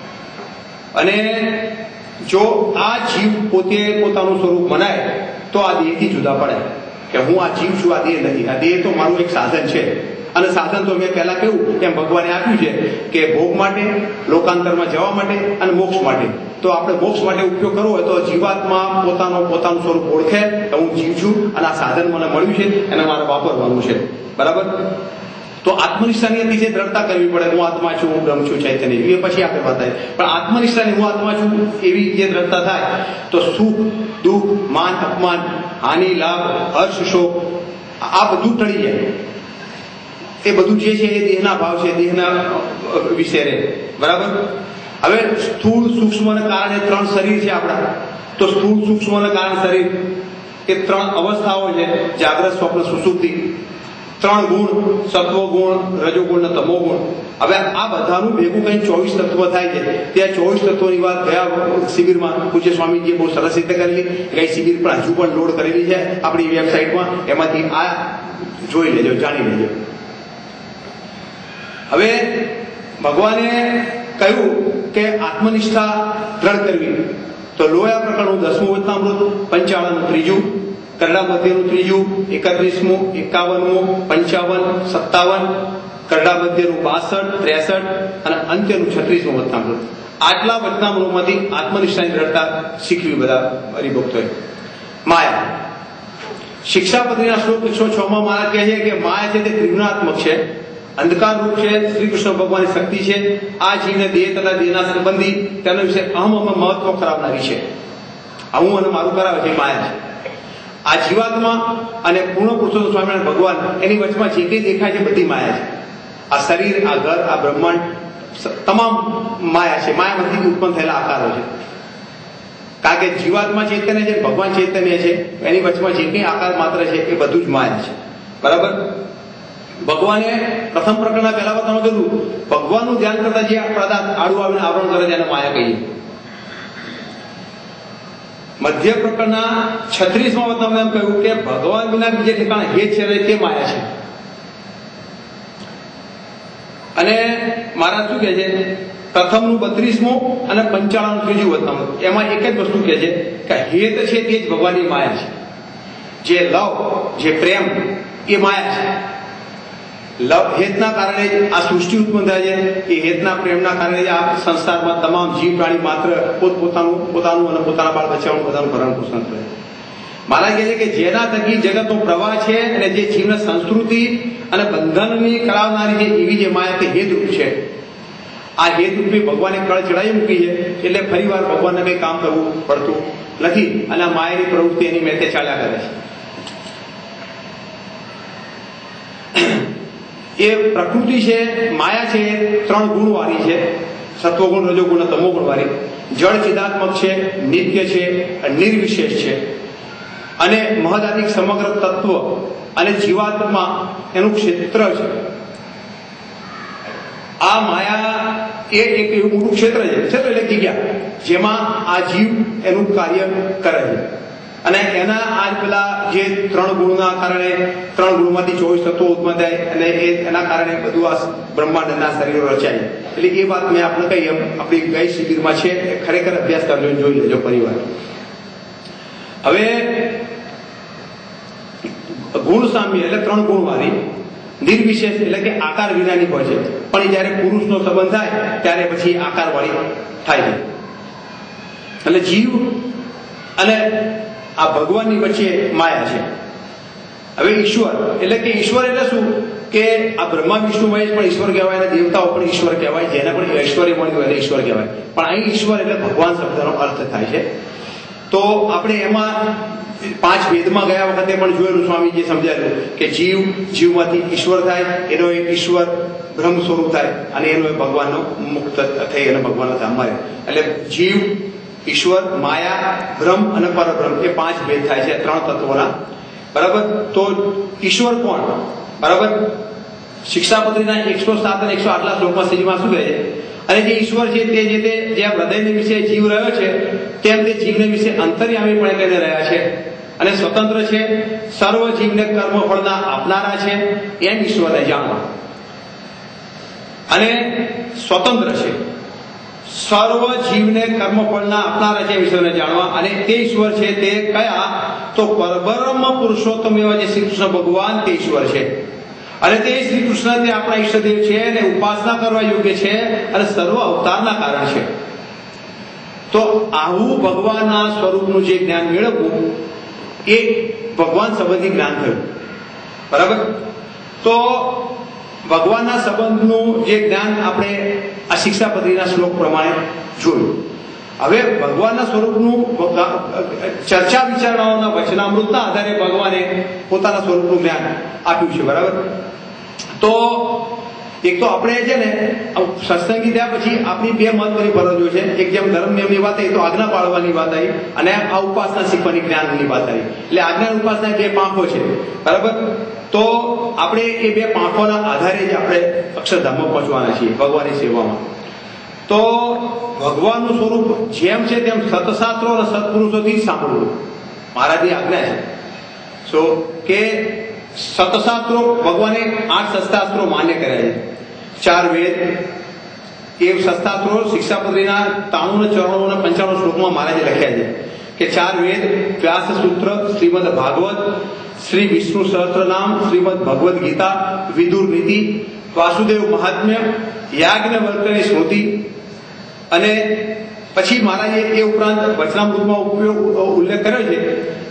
અને જો આ જીવ પોતે પોતાનું સ્વરૂપ મનાય તો આ દેહથી જુદા પડે કે હું આ જીવ છું, આ દેહ નથી. આ દેહ તો મારું એક સાધન છે. અને સાધન તો મેં પહેલા કહ્યું એમ ભગવાને આપ્યું છે કે ભોગ માટે, લોકાંતરમાં જવા માટે અને મોક્ષ માટે. તો આપણે મોક્ષ માટે ઉપયોગ કરવો હોય તો જીવાત્મા પોતાનું સ્વરૂપ ઓળખે કે હું જીવ છું અને આ સાધન મને મળ્યું છે અને મારે વાપરવાનું છે. બરાબર? તો આત્મનિષ્ઠાની અતિશય દ્રઢતા કરવી પડે. હું આત્મા છું, હું બ્રહ્મ છું, ચૈતન્ય. એ પછી આપણે વાત થાય. પણ આત્મનિષ્ઠાની હું આત્મા છું એવી જે દ્રઢતા થાય તો સુખ, દુઃખ, માન, અપમાન, હાનિ, લાભ, હર્ષ, શોક આ બધું ટળી જાય. એ બધું જે છે એ દેહના ભાવ છે, દેહના વિશે રહે. બરાબર? હવે સ્થૂળ, સૂક્ષ્મને કારણે 3 શરીર છે આપણા. તો સ્થૂળ, સૂક્ષ્મને કારણે શરીર એ 3 અવસ્થાઓ છે: જાગ્રત, સ્વપ્ન, સુષુપ્તિ. 3 ગુણ: સત્વ ગુણ, રજોગુણ અને તમો ગુણ. હવે આ બધાનું ભેગું કઈ 24 તત્વ થાય છે. ત્યાં 24 તત્વોની વાત ગયા શિબિરમાં પૂજ્ય સ્વામીજીએ બહુ સરસ રીતે કરેલી. ગઈ શિબિર પણ હજુ પણ લોડ કરેલી છે આપણી વેબસાઇટમાં. એમાંથી આ જોઈ લેજો, જાણી લેજો. હવે ભગવાને કહ્યું કે આત્મનિષ્ઠા દ્રઢ કરવી. તો લોયા પ્રકરણનું 10મું વચનામૃત, 55નું 3જું, કરડા મધ્યનું 3જું, 31મું, 51મું, 55, 57, કરડા મધ્યનું 62, 63 અને અંત્યનું 36મું વચનામૃત. આટલા વચનામૃતમાંથી આત્મનિષ્ઠાની દ્રઢતા શીખવી બધા હરિભક્તોએ. માયા શિક્ષાપત્રીના શ્લોક 106 માં મહારાજ કહે છે કે માયા છે તે ત્રિગુણાત્મક છે, અંધકાર રૂપ છે, શ્રી કૃષ્ણ ભગવાનની શક્તિ છે, આ જીવને દેહ તથા દેહના સંબંધી તેના વિશે અહમ મહત્વ કરાવનારી છે. આ હું અને મારું કરાવે છે માયા છે. આ જીવાત્મા અને પૂર્ણ પુરુષોત્તમ સ્વામિનારાયણ ભગવાન એની વચમાં જે કંઈ દેખાય છે બધી માયા છે. આ શરીર, આ ઘર, આ બ્રહ્માંડ તમામ માયા છે. માયામાંથી ઉત્પન્ન થયેલા આકારો છે. કારણ કે જીવાત્મા ચૈતન્ય છે, ભગવાન ચૈતન્ય છે, એની વચમાં જે કંઈ આકાર માત્ર છે એ બધું જ માયા છે. બરાબર. ભગવાને પ્રથમ પ્રકરણના પહેલા તમે કીધું ભગવાનનું ધ્યાન કરતા જે પદાર્થ આડું આવીને આવરણ કરે તેને માયા કહીએ. મધ્ય પ્રકરણના 36માં તમને એમ કહ્યું કે ભગવાન વિના બીજે ઠેકાણે હેત છે તે માયા છે. અને મારા શું કહે છે પ્રથમનું 32મું અને 55નું ત્રીજું વતનામું એમાં એક જ વસ્તુ કહે છે કે હેત છે તે જ ભગવાનની માયા છે. જે લવ, જે પ્રેમ એ માયા છે. લવ હેતના કારણે જ આ સૃષ્ટિ ઉત્પન્ન થાય છે. એ હેતના પ્રેમના કારણે જ આ સંસારમાં તમામ જીવ પ્રાણી માત્ર પોતાનું અને પોતાના બાળ બચ્ચાઓનું બધાનું ભરણ પોષણ કરે. મહારાજ કહે છે કે જેના થકી જગતનો પ્રવાહ છે અને જે જીવને સંસ્કૃતિ અને બંધનની કરાવનારી જે એવી જે માયા તે હેતરૂપ છે. આ હેતરૂપી ભગવાને કળ ચડાવી મૂકી છે એટલે ફરીવાર ભગવાનને કંઈ કામ કરવું પડતું નથી અને આ માયાની પ્રવૃત્તિ એની મેતે ચાલ્યા કરે છે. એ પ્રકૃતિ છે, માયા છે, 3 ગુણ વાળી છે. સત્વગુણ, રજોગુણ અને તમોગુણ વાળી. જળ ચિદાત્મક છે, નિત્ય છે, નિર્વિશેષ છે અને મહદાત્મિક સમગ્ર તત્વ અને જીવાત્મા એનું ક્ષેત્ર છે. આ માયા એ એક એવું મોટું ક્ષેત્ર છે. ક્ષેત્ર એટલે જગ્યા જેમાં આ જીવ એનું કાર્ય કરે છે. અને એના આજ પેલા જે 3 ગુણના કારણે 3 ગુણમાંથી 24 તત્વો ઉત્પન્ન થાય અને એના કારણે બધું આ બ્રહ્માંડના શરીરો રચાય. એટલે એ વાત મેં આપણે કહી એમ આપણી ગઈ શિબિરમાં છે. ખરેખર અભ્યાસ કરજો, જોઈ લેજો પરિવાર. હવે ગુણ સામ્ય એટલે 3 ગુણ વાળી. નિર્વિશેષ એટલે કે આકાર વિનાની હોય છે, પણ એ જયારે પુરુષનો સંબંધ થાય ત્યારે પછી આકાર વાળી થાય છે. એટલે જીવ અને આ ભગવાનની વચ્ચે માયા છે. હવે ઈશ્વર એટલે શું કે આ બ્રહ્મા વિષ્ણુ મહેશ પણ ઈશ્વર કહેવાય અને દેવતાઓ પણ ઈશ્વર કહેવાય. જેને પણ ઐશ્વર્ય મળ્યું હોય એને ઈશ્વર કહેવાય. પણ અહીં ઈશ્વર એટલે ભગવાન શબ્દનો અર્થ થાય છે. તો આપણે એમાં 5 વેદમાં ગયા વખતે પણ જોયેલું સ્વામીજીએ સમજાવ્યું કે જીવમાંથી ઈશ્વર થાય, એનો એક ઈશ્વર બ્રહ્મ સ્વરૂપ થાય અને એનો ભગવાનનો મુક્ત થઈ અને ભગવાનનો ધામમાં રહે. એટલે જીવ, ઈશ્વર, માયા, બ્રહ્મ અને પરબ્રહ્મ એ 5 ભેદ થાય છે 3 તત્વોના. બરાબર. તો ઈશ્વર કોણ? બરાબર. શિક્ષાપત્રીના 107 અને 108 શ્લોકમાં શ્રીજીમાં શું કહે છે? અને જે ઈશ્વર છે તે જે હૃદયને વિશે જીવ રહ્યો છે તેમ તે જીવને વિશે અંતર્યામીપણે કહીને રહ્યા છે અને સ્વતંત્ર છે, સર્વ જીવને કર્મફળના આપનારા છે એમ ઈશ્વરને જાણવા. અને સ્વતંત્ર છે, સર્વ જીવને કર્મફળના આપનારા છે ઈશ્વરને જાણવા. અને તે ઈશ્વર છે તે કયા? તો પરબ્રહ્મ પુરુષોત્તમ એવા જે શ્રી કૃષ્ણ ભગવાન તે ઈશ્વર છે. અને તે શ્રી કૃષ્ણ તે આપણા ઈષ્ટદેવ છે અને ઉપાસના કરવા યોગ્ય છે અને સર્વ અવતારના કારણ છે. તો આવું ભગવાનના સ્વરૂપનું જે જ્ઞાન મેળવવું એ ભગવાન સંબંધી જ્ઞાન થયું. બરાબર. તો ભગવાનના સંબંધનું જે જ્ઞાન આપણે આ શિક્ષાપત્રીના શ્લોક પ્રમાણે જોયું. હવે ભગવાનના સ્વરૂપનું ચર્ચા વિચારણાઓના વચનામૃતના આધારે ભગવાને પોતાના સ્વરૂપનું જ્ઞાન આપ્યું છે. બરાબર. તો એક તો આપણે છે ને સત્સંગી થયા પછી આપણી 2 મહત્વની ફરજો છે. એક જેમ ધર્મ નિયમની વાત આવી તો આજ્ઞા પાળવાની વાત આવી અને આ ઉપાસના શીખવાની જ્ઞાનની વાત આવી. એટલે આજ્ઞા ઉપાસના 2 પાંખો છે. બરાબર. તો આપણે એ 2 પાંખોના આધારે જ આપણે અક્ષરધામમાં પહોંચવાના છીએ ભગવાનની સેવામાં. તો ભગવાનનું સ્વરૂપ જેમ છે તેમ સતશાસ્ત્રો અને સત્પુરુષોથી જ સાંભળવું મહારાજની આજ્ઞા છે. સો કે સતશાસ્ત્રો ભગવાને 8 સત્શાસ્ત્રો માન્ય કર્યા છે. 4 વેદ એ સત્શાસ્ત્રો શિક્ષાપત્રીના 93 ચરણો અને 95 શ્લોકમાં મહારાજે લખ્યા છે કે 4 વેદ, વ્યાસ સૂત્ર, શ્રીમદ ભાગવત, શ્રી વિષ્ણુ સહસ્ત્રનામ, શ્રીમદ ભગવદ ગીતા, વિદુર નીતિ, વાસુદેવ મહાત્મ્ય, યાજ્ઞવલ્ક્યની સ્મૃતિ. અને પછી મહારાજે એ ઉપરાંત વચનામૃતમાં ઉલ્લેખ કર્યો છે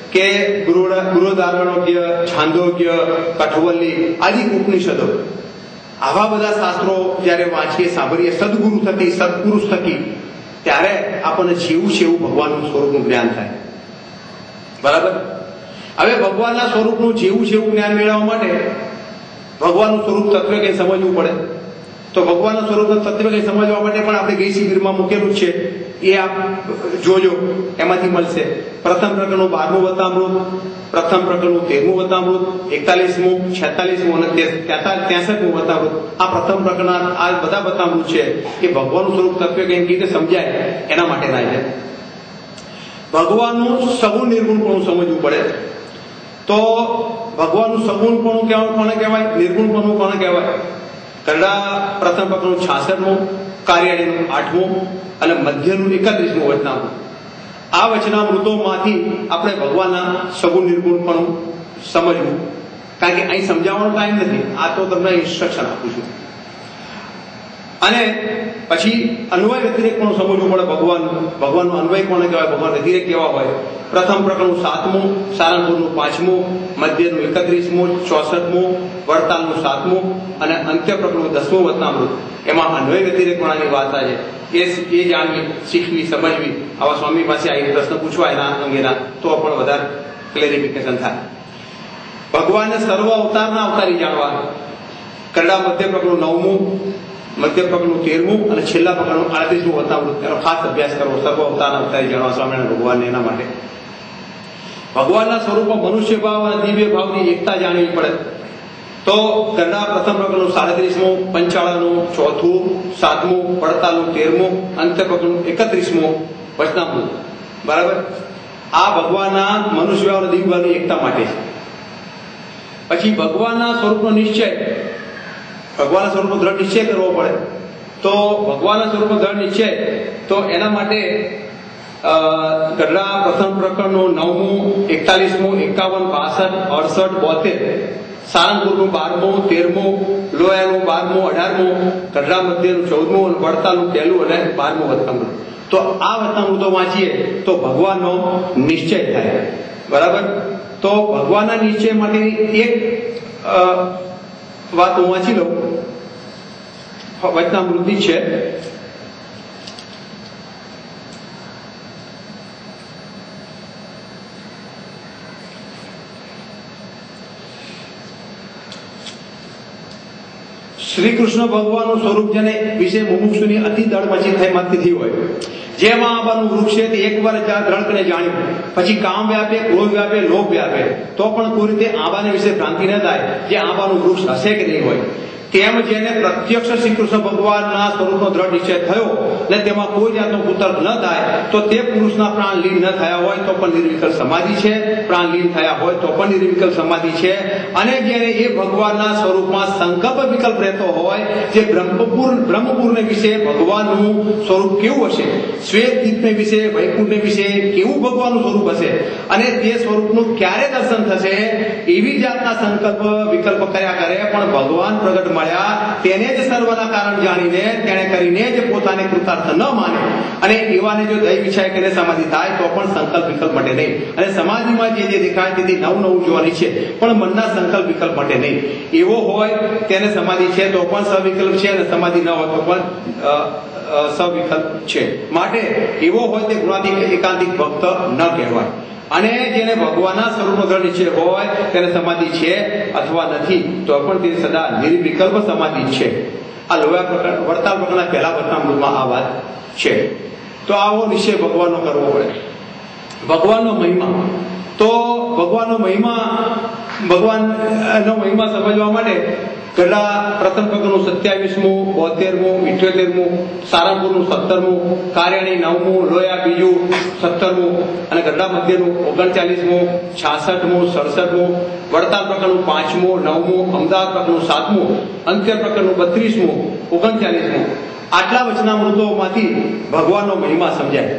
કે બૃહદારણ્યક, છાંદોગ્ય, કઠવલ્લી આદિ ઉપનિષદો, આવા બધા શાસ્ત્રો જ્યારે વાંચીએ, સાંભળીએ સદગુરુ થકી, સત્પુરુષ થકી, ત્યારે આપણને જેવું છે એવું ભગવાનનું સ્વરૂપનું જ્ઞાન થાય. બરાબર? હવે ભગવાનના સ્વરૂપનું જેવું છે એવું જ્ઞાન મેળવવા માટે ભગવાનનું સ્વરૂપ તત્વ કંઈ સમજવું પડે. તો ભગવાનનું સ્વરૂપ તત્વ કંઈ સમજવા માટે પણ આપણે ગઈ શિબિરમાં મૂકેલું છે, એ આપ જોજો, એમાંથી મળશે. પ્રથમ પ્રકરણનું 12મું વતામૃત, પ્રથમ પ્રકરણનું 13મું વતામૃત, 41મું, 46મું અને 63મું વતામૃત. આ પ્રથમ પ્રકરણના આ બધા વતામૃત છે એ ભગવાનનું સ્વરૂપ તત્વ કઈ રીતે સમજાય એના માટેના છે. ભગવાનનું સગુણ નિર્ગુણપણું સમજવું પડે. તો ભગવાનનું સગુણપણું કોને કહેવાય, નિર્ગુણપણું કોને કહેવાય? કરડા પ્રથમ પ્રકરણનું 66મું, કાર્યાણીનું 8મું અને મધ્યનું 31મું વચનામૃત. આ વચનામૃતોમાંથી આપણે ભગવાનના સગુણ નિર્ગુણપણું સમજવું, કારણ કે અહીં સમજાવવાનો ટાઈમ નથી, આ તો તમને ઇન્સ્ટ્રક્શન આપું છું. અને પછી અન્વય વ્યતિરેક પણ સમજવું પડે. ભગવાનનો અન્વય કોને કહેવાય, ભગવાન વ્યતિરેક કેવા હોય? પ્રથમ પ્રકરણનું 7મું, સારંગપુરનું 5મું, મધ્યનું 31મું, 64મું, વડતાલનું 7મું અને અંત્ય પ્રકરણનું 10મું વચનામૃત. એમાં અન્વય વ્યતિરેક ગણાની વાત આવે છે. એ જાણવી, શીખવી, સમજવી. આવા સ્વામી પાસે આવી પ્રશ્ન પૂછવા એના અંગેના, તો પણ વધારે ક્લેરિફિકેશન થાય. ભગવાનને સર્વ અવતારના અવતારી જાણવા. કરડા મધ્ય પ્રકરણનું 9મું, મધ્ય પ્રકરણનું 13મું અને છેલ્લા પ્રકરણનું 38મું વતામૃત. એનો ખાસ અભ્યાસ કરવો, સર્વ અવતારના અવતારી જાણવા સ્વામિનારાયણ ભગવાનને. એના માટે ભગવાનના સ્વરૂપમાં મનુષ્ય ભાવ અને દિવ્ય ભાવની એકતા જાણવી પડે. તો ગરડા પ્રથમ પ્રકરણનું 37મું, પંચાળાનું 4થું, 7મું, પડતાલનું 13મું, અંત્ય પ્રકરણનું 31મું વચનામૃત. બરાબર? આ ભગવાનના મનુષ્ય ભાવ અને દિવ્ય ભાવની એકતા માટે છે. પછી ભગવાનના સ્વરૂપનો નિશ્ચય, ભગવાનના સ્વરૂપનો દ્રઢ નિશ્ચય કરવો પડે. તો ભગવાનના સ્વરૂપનો દ્રઢ નિશ્ચય, તો એના માટે ગઢડા પ્રથમ પ્રકરણનું 9મું, 41મું, 51, 62, 68, 72, સારંગપુરનું 12મું, 13મું, લોયાનું 12મું, 18મું, ગઢડા મધ્યનું 14મું અને વડતાલનું 1 અને 12મું વચનામૃત. તો આ વચનામૃતો વાંચીએ તો ભગવાનનો નિશ્ચય થાય. બરાબર? તો ભગવાનના નિશ્ચય માટેની એક વાત હું વાંચી લઉં, વચનામૃતિ છે. શ્રી કૃષ્ણ ભગવાનનું સ્વરૂપ જેને વિશે મુમુક્ષુની અતિ દળ મચી થઈ હોય, જેમાં આંબાનું વૃક્ષ છે તે એકવાર દ્રઢને જાણ્યું, પછી કામ વ્યાપે, ક્રોધ વ્યાપે, લોભ વ્યાપે, તો પણ કોઈ રીતે આંબાને વિશે ભ્રાંતિ ન થાય જે આંબાનું વૃક્ષ હશે કે નહીં હોય. તેમ જેને પ્રત્યક્ષ શ્રી કૃષ્ણ ભગવાનના સ્વરૂપનો દ્રઢ નિશ્ચય થયો ને તેમાં કોઈ જાતનો કુતર્ક ન થાય, તો તે પુરુષના પ્રાણ લીન ન થયા હોય તો પણ નિર્વિકલ્પ સમાધિ છે, પ્રાણ લીન થયા હોય તો પણ નિર્વિકલ્પ સમાધિ છે. અને જેને એ ભગવાનના સ્વરૂપમાં સંકલ્પ વિકલ્પ રહેતો હોય, જે બ્રહ્મપુરને વિશે ભગવાનનું સ્વરૂપ કેવું હશે, શ્વેત દીપને વિશે, વૈકુંઠને વિશે કેવું ભગવાનનું સ્વરૂપ હશે, અને તે સ્વરૂપનું ક્યારે દર્શન થશે, એવી જાતના સંકલ્પ વિકલ્પ કર્યા કરે, પણ ભગવાન પ્રગટ મળ્યા તેને જ સર્વના કારણ જાણીને, તેને કરીને જ પોતાને કૃતાર્થ ન માને, અને એવાને જો દૈવ વિચાર કરીને સમાધિ થાય તો પણ સંકલ્પ વિકલ્પ માટે નહીં. અને સમાધિમાં જે દેખાય તેથી નવું જોવાની છે, પણ મનના સંકલ્પ વિકલ્પ માટે નહીં. એવો હોય તેને સમાધિ છે તો પણ સવિકલ્પ છે, અને સમાધિ ન હોય તો પણ સવિકલ્પ છે. માટે એવો હોય તે ગુણાધિક એકાંતિક ભક્ત ન કહેવાય. અને જેને ભગવાનના સ્વરૂપનો દ્રઢ નિશ્ચય હોય તેને સમાધિ છે અથવા નથી તો પણ તે સદા નિર્વિકલ્પ સમાધિ છે. આ લોયા પ્રકરણ, વડતાલ પ્રકરણના પહેલા વચનામૃતમાં આ વાત છે. તો આવો નિશ્ચય ભગવાનનો કરવો પડે. ભગવાનનો મહિમા, તો ભગવાનનો મહિમા સમજવા માટે ગઢડા પ્રથમ પ્રકરણનું 27મું, 72મું, 78મું, સારંગપુરનું 17મું, કાર્યાણી 9મું, લોયા બીજું 17મું અને ગઢડા મધ્યનું 39મું, 66મું, 67મું, વડતાલ પ્રકરણનું 5મું, 9મું, અમદાવાદ પ્રકરણનું 7મું, અંત્ય પ્રકરણનું 32મું, 39મું. આટલા વચનામૃતોમાંથી ભગવાનનો મહિમા સમજાય.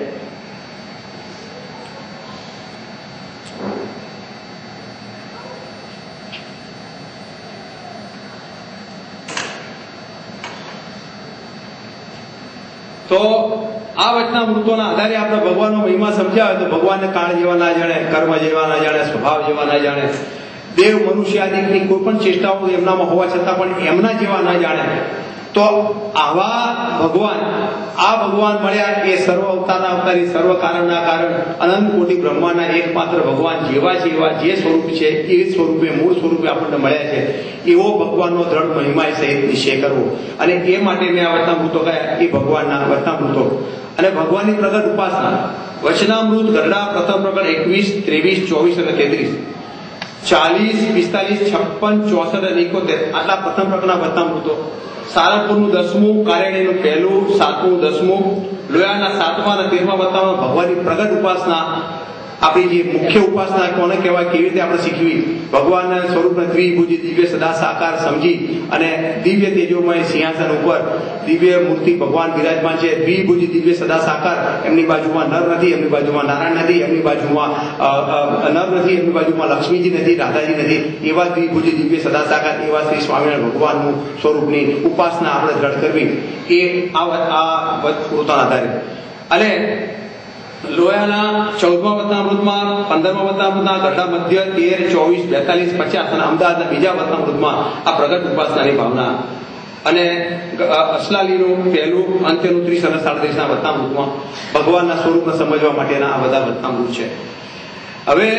તો આ વચનામૃતોના આધારે આપણે ભગવાનનો મહિમા સમજ્યા હોય તો ભગવાનને કાળ જેવા ના જાણે, કર્મ જેવા ના જાણે, સ્વભાવ જેવા ના જાણે, દેવ મનુષ્ય આદિની કોઈ પણ ચેષ્ટાઓ એમનામાં હોવા છતાં પણ એમના જેવા ના જાણે, તો આવા ભગવાન, આ ભગવાન મળ્યા એ સર્વ અવતારના અવતારી, સર્વ કારણના કારણ, અનંત કોટી બ્રહ્માંડના એકમાત્ર ભગવાન જેવા છે એવા જે સ્વરૂપ છે એ સ્વરૂપે, મૂળ સ્વરૂપે આપણને મળ્યા છે, એવો ભગવાનનો દ્રઢ મહિમા સહિત નિશ્ચય કરવો. અને એ માટે મેં આ વચનામૃતો કયા, એ ભગવાનના વચનામૃતો અને ભગવાનની પ્રગટ ઉપાસના. વચનામૃત ગરડા પ્રથમ પ્રકરણ 21, 23, 24 અને 33, 40, 45, 56, 64 અને 71 આટલા પ્રથમ પ્રકરણના વચનામૃતો. સારંગપુરનું 10મું, કારેણીનું 1લું, 7મું, 10મું, લોયાના 7મા અને 13મા વચનામાં ભગવાનની પ્રગટ ઉપાસના, આપણી જે મુખ્ય ઉપાસના કોને કહેવાય, કેવી રીતે આપણે શીખવી, ભગવાનના સ્વરૂપને દ્વિભુજી દિવ્ય સદા સાકાર સમજી અને દિવ્ય તેજોમય સિંહાસન ઉપર દિવ્ય મૂર્તિ ભગવાન બિરાજમાન છે. દ્વિભુજી દિવ્ય સદા સાકાર, એમની બાજુમાં નર નથી, એમની બાજુમાં નારાયણ નથી, એમની બાજુમાં નર નથી, એમની બાજુમાં લક્ષ્મીજી નથી, રાધાજી નથી, એવા દ્વિભુજી દિવ્ય સદા સાકાર એવા શ્રી સ્વામિનારાયણ ભગવાનનું સ્વરૂપની ઉપાસના આપણે દ્રઢ કરવી, એ આ પોતાના આધારે. અને લોયાના 14મા વચનામૃતમાં, 15મા વચનામૃતના ગઢડા મધ્ય 13, 24, 42, 50 અને અમદાવાદના બીજા વચનામૃતમાં આ પ્રગટ ઉપાસનાની ભાવના. અને અસલાલીનું 1લું, અંત્યનું 30 અને 37ના વચનામૃતમાં ભગવાનના સ્વરૂપને સમજવા માટેના આ બધા વચનામૃત છે. હવે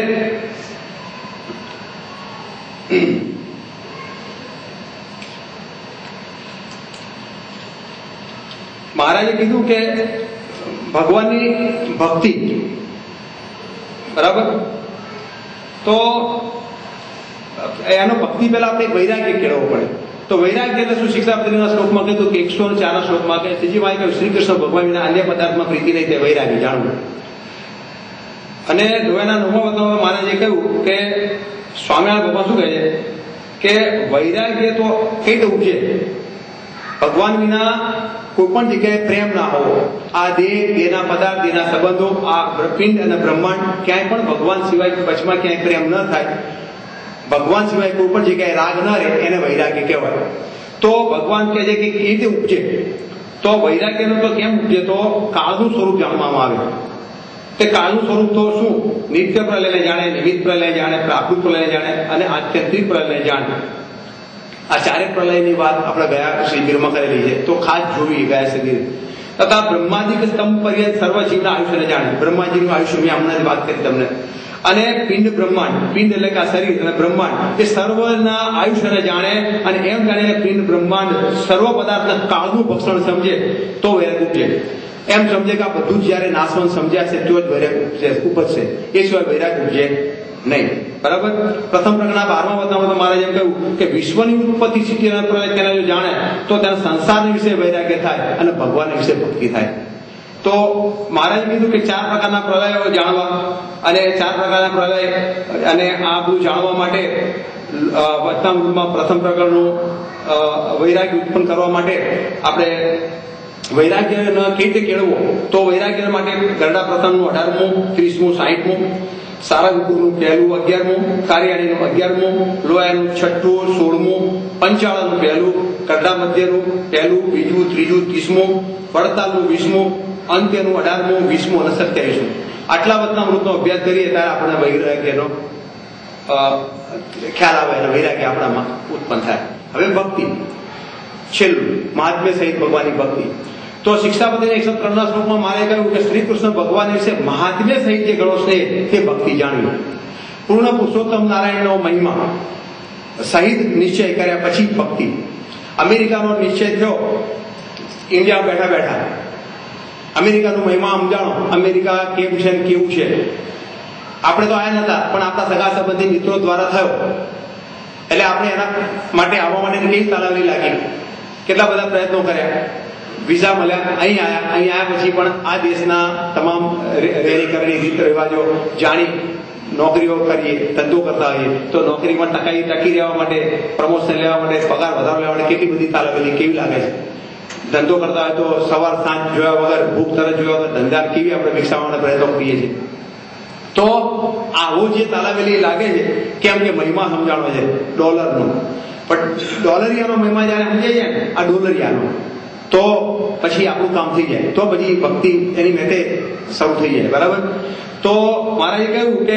મહારાજે કીધું કે ભગવાનની ભક્તિ, બરાબર, તો એનો ભક્તિ પહેલા આપણે વૈરાગ્ય કેળવવો પડે. તો વૈરાગ્ય એટલે શું? શિક્ષાપત્રીના શ્લોકમાં કીધું કે 104ના શ્લોકમાં કે શ્રીજીભાઈ કહ્યું શ્રી કૃષ્ણ ભગવાનના અન્ય પદાર્થમાં પ્રીતિ નહીં, તે વૈરાગ્ય જાણવું. અને લોયાના 9મા વચનમાં મહારાજે કહ્યું કે સ્વામિનારાયણ ભગવાન શું કહે છે કે વૈરાગ્ય તો કઈ રીતે ઉપજે? ભગવાન વિના કોઈ પણ જગ્યાએ પ્રેમ ના હોવો. આ દેહ, દેહના પદાર્થ, દેહના સંબંધો, આ પિંડ અને બ્રહ્માંડ, ક્યાંય પણ ભગવાન સિવાય વચમાં ક્યાંય પ્રેમ ન થાય, ભગવાન સિવાય કોઈ પણ જગ્યાએ રાગ ન રહે, એને વૈરાગ્ય કહેવાય. તો ભગવાન કહે છે કે એ રીતે ઉપજે. તો વૈરાગ્યનું તો કેમ ઉપજે? તો કાળનું સ્વરૂપ જાણવામાં આવે. તે કાળનું સ્વરૂપ તો શું? નિત્ય પ્રલયને જાણે, નિમિત્ત પ્રલય જાણે, પ્રાકૃત પ્રલય જાણે અને આત્યંતિક પ્રલય જાણે. આ ચારે પ્રલયની વાત આપણે ગયા શિબિરમાં કરેલી છે, તો ખાસ જોવી ગયા શિબિર. તથા બ્રહ્માદિક સ્તંભ પર્યંત સર્વ જીવના આયુષ્યને જાણે. બ્રહ્માજીનું આયુષ્ય મેં હમણાં જ વાત કરી તમને. અને પિંડ બ્રહ્માંડ, પિંડ એટલે કે આ શરીર અને બ્રહ્માંડ, એ સર્વના આયુષ્યને જાણે અને એમ જાણીને પિંડ બ્રહ્માંડ સર્વ પદાર્થના કાળનું ભક્ષણ સમજે તો વૈરાગ ઉપજે. એમ સમજે કે આ બધું જ જયારે નાશવંત સમજ્યા છે તો જ વૈરાગ ઉપજશે, એ સિવાય વૈરાગ ઉપજે નહીં. બરાબર. પ્રથમ પ્રકરણના 12મા વચનમાં મહારાજે એમ કહ્યું કે વિશ્વની ઉત્પત્તિ સ્થિતિ અને પ્રલય તેના જો જાણે તો તેના સંસારના વિશે વૈરાગ્ય થાય અને ભગવાન વિશે ભક્તિ થાય. તો મહારાજે કીધું કે 4 પ્રકારના પ્રલયો જાણવા, અને 4 પ્રકારના પ્રલય અને આ બધું જાણવા માટે વચનામૃતમાં પ્રથમ પ્રકરણનું વૈરાગ્ય ઉત્પન્ન કરવા માટે આપણે વૈરાગ્ય કેવી રીતે કેળવો? તો વૈરાગ્ય માટે ગરડા પ્રથમનું 18મું, 30મું, 60મું, સારંગપુરનું 1લું, 11મું, કારિયાણીનું 11મું, લોયાનું 6ઠું, 16મું, પંચાળાનું 1લું, ગરડા મધ્યનું 1લું, 2જું, 3જું, 30મું, વડતાલનું 20મું, અંત્યનું 18મું, 20મું અને 27મું. આટલા વચનામૃતનો અભ્યાસ કરીએ ત્યારે આપણે વૈરાગ્યનો ખ્યાલ આવે અને વૈરાગ્ય આપણામાં ઉત્પન્ન થાય. હવે ભક્તિ, છેલ્લું મહાત્મ્ય સહિત ભગવાનની ભક્તિ. તો શિક્ષાપત્રીના 103ના શ્લોકમાં મારે કહ્યું કે શ્રી કૃષ્ણ ભગવાન વિશે મહાત્મ્ય સહિત જે ગણો છે તે ભક્તિ જાણવી. પૂર્ણ પુરુષોત્તમ નારાયણનો મહિમા સહિત નિશ્ચય કર્યા પછી ભક્તિ. અમેરિકાનો નિશ્ચય થયો ઇન્ડિયા બેઠા બેઠા. અમેરિકાનો મહિમા સમજાણો, અમેરિકા કેમ છે ને કેવું છે. આપણે તો આયા નતા, પણ આપણા સગા સંબંધી મિત્રો દ્વારા થયો. એટલે આપણે એના માટે આવવા માટે કેવી તાલાવલી લાગી, કેટલા બધા પ્રયત્નો કર્યા, વિઝા મળ્યા, અહીં આવ્યા પછી પણ આ દેશના તમામ રહેણી રીત રિવાજો જાણી નોકરીઓ કરીએ, ધંધો કરતા હોઈએ તો નોકરીમાં ટકી રહેવા માટે, પ્રમોશન લેવા માટે, પગાર વધારો લેવા માટે કેટલી બધી તાલાવેલી કેવી લાગે છે. ધંધો કરતા હોય તો સવાર સાંજ જોયા વગર, ભૂખ તરત જોયા વગર ધંધા કેવી આપણે વિકસાવવાનો પ્રયત્નો કરીએ છીએ. તો આવો જે તાલાવેલી લાગે છે કેમ કે મહિમા સમજાણો છે ડોલરનો, પણ ડોલરિયાનો મહિમા જયારે સમજાય જાય ને, આ ડોલરિયાનો તો પછી આપણું કામ થઈ જાય, તો પછી ભક્તિ એની મેતે શરૂ થઈ જાય. બરાબર. તો મહારાજે કહ્યું કે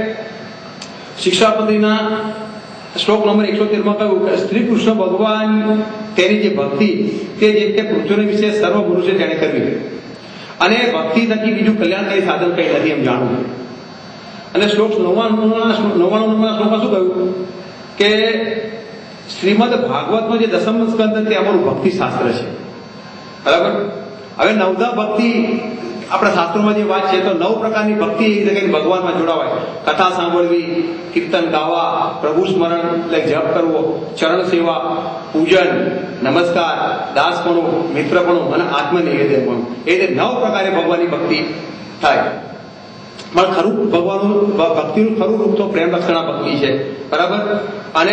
શિક્ષાપત્રીના શ્લોક નંબર 113 કહ્યું કે શ્રી કૃષ્ણ ભગવાન તેની જે ભક્તિ તે જે તે પૃથ્વી વિશે સર્વ પુરુષે તેણે કરવી, અને ભક્તિ થકી બીજું કલ્યાણકારી સાધન કઈ નથી એમ જાણવું. અને શ્લોક 99 શ્લોકમાં શું કહ્યું કે શ્રીમદ ભાગવતનો જે દસમ સ્કંદ તે અમારું ભક્તિ શાસ્ત્ર છે. બરાબર. હવે નવધા ભક્તિ આપણા શાસ્ત્રોમાં જે વાત છે તો 9 પ્રકારની ભક્તિ એક જગ્યાએ ભગવાનમાં જોડાવાય. કથા સાંભળવી, કીર્તન ગાવા, પ્રભુ સ્મરણ એટલે જપ કરવો, ચરણ સેવા, પૂજન, નમસ્કાર, દાસપણું, મિત્રપણું અને આત્મનિવેદનપણું, એ 9 પ્રકારે ભગવાનની ભક્તિ થાય. પણ ખરું ભગવાનનું ભક્તિનું ખરું રૂપ તો પ્રેમ લક્ષણા ભક્તિ છે. બરાબર. અને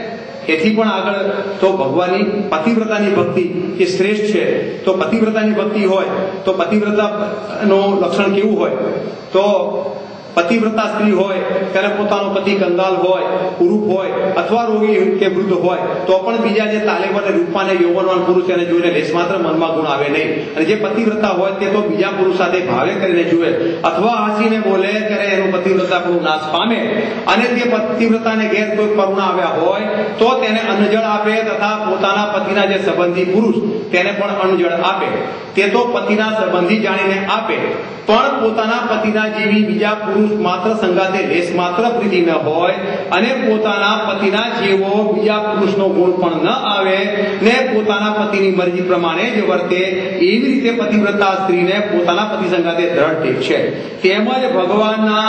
એથી પણ આગળ તો ભગવાનની પતિવ્રતાની ભક્તિ એ શ્રેષ્ઠ છે. તો પતિવ્રતાની ભક્તિ હોય તો પતિવ્રતાનું લક્ષણ કેવું હોય? તો પતિવ્રતા સ્ત્રી હોય ત્યારે પોતાનો પતિ કંગાલ હોય, પુરુષ હોય અથવા રોગી કે વૃદ્ધ હોય તો પણ બીજા જે તાલેબન રૂપવાન યૌવનવાન પુરુષ એને જોઈને લેશ માત્ર મનમાં ગુણ આવે નહીં. અને જે પતિવ્રતા હોય તે તો બીજા પુરુષ સાથે ભાવે કરીને જુએ અથવા હસીને બોલે ત્યારે એનું પતિવ્રતાપણું નાશ પામે. અને તે પતિવ્રતાને ઘેર કોઈ કરુણા આવ્યા હોય તો તેને અન્નજળ આપે તથા પોતાના પતિના જે સંબંધી પુરુષ તેને પણ અન્નજળ આપે. તે તો પતિના સંબંધી જાણીને આપે, પણ પોતાના પતિના જેવી બીજા પુરુષ માત્ર સંગાતે લેશ માત્ર પ્રીતિ ન હોય અને પોતાના પતિના જેવો બીજા પુરુષનો ગુણ પણ ન આવે ને પોતાના પતિની મરજી પ્રમાણે જ વર્તે, એવી રીતે પતિવ્રતા સ્ત્રીને પોતાના પતિ સંગાતે દ્રઢ ટેક છે. તેમજ ભગવાનના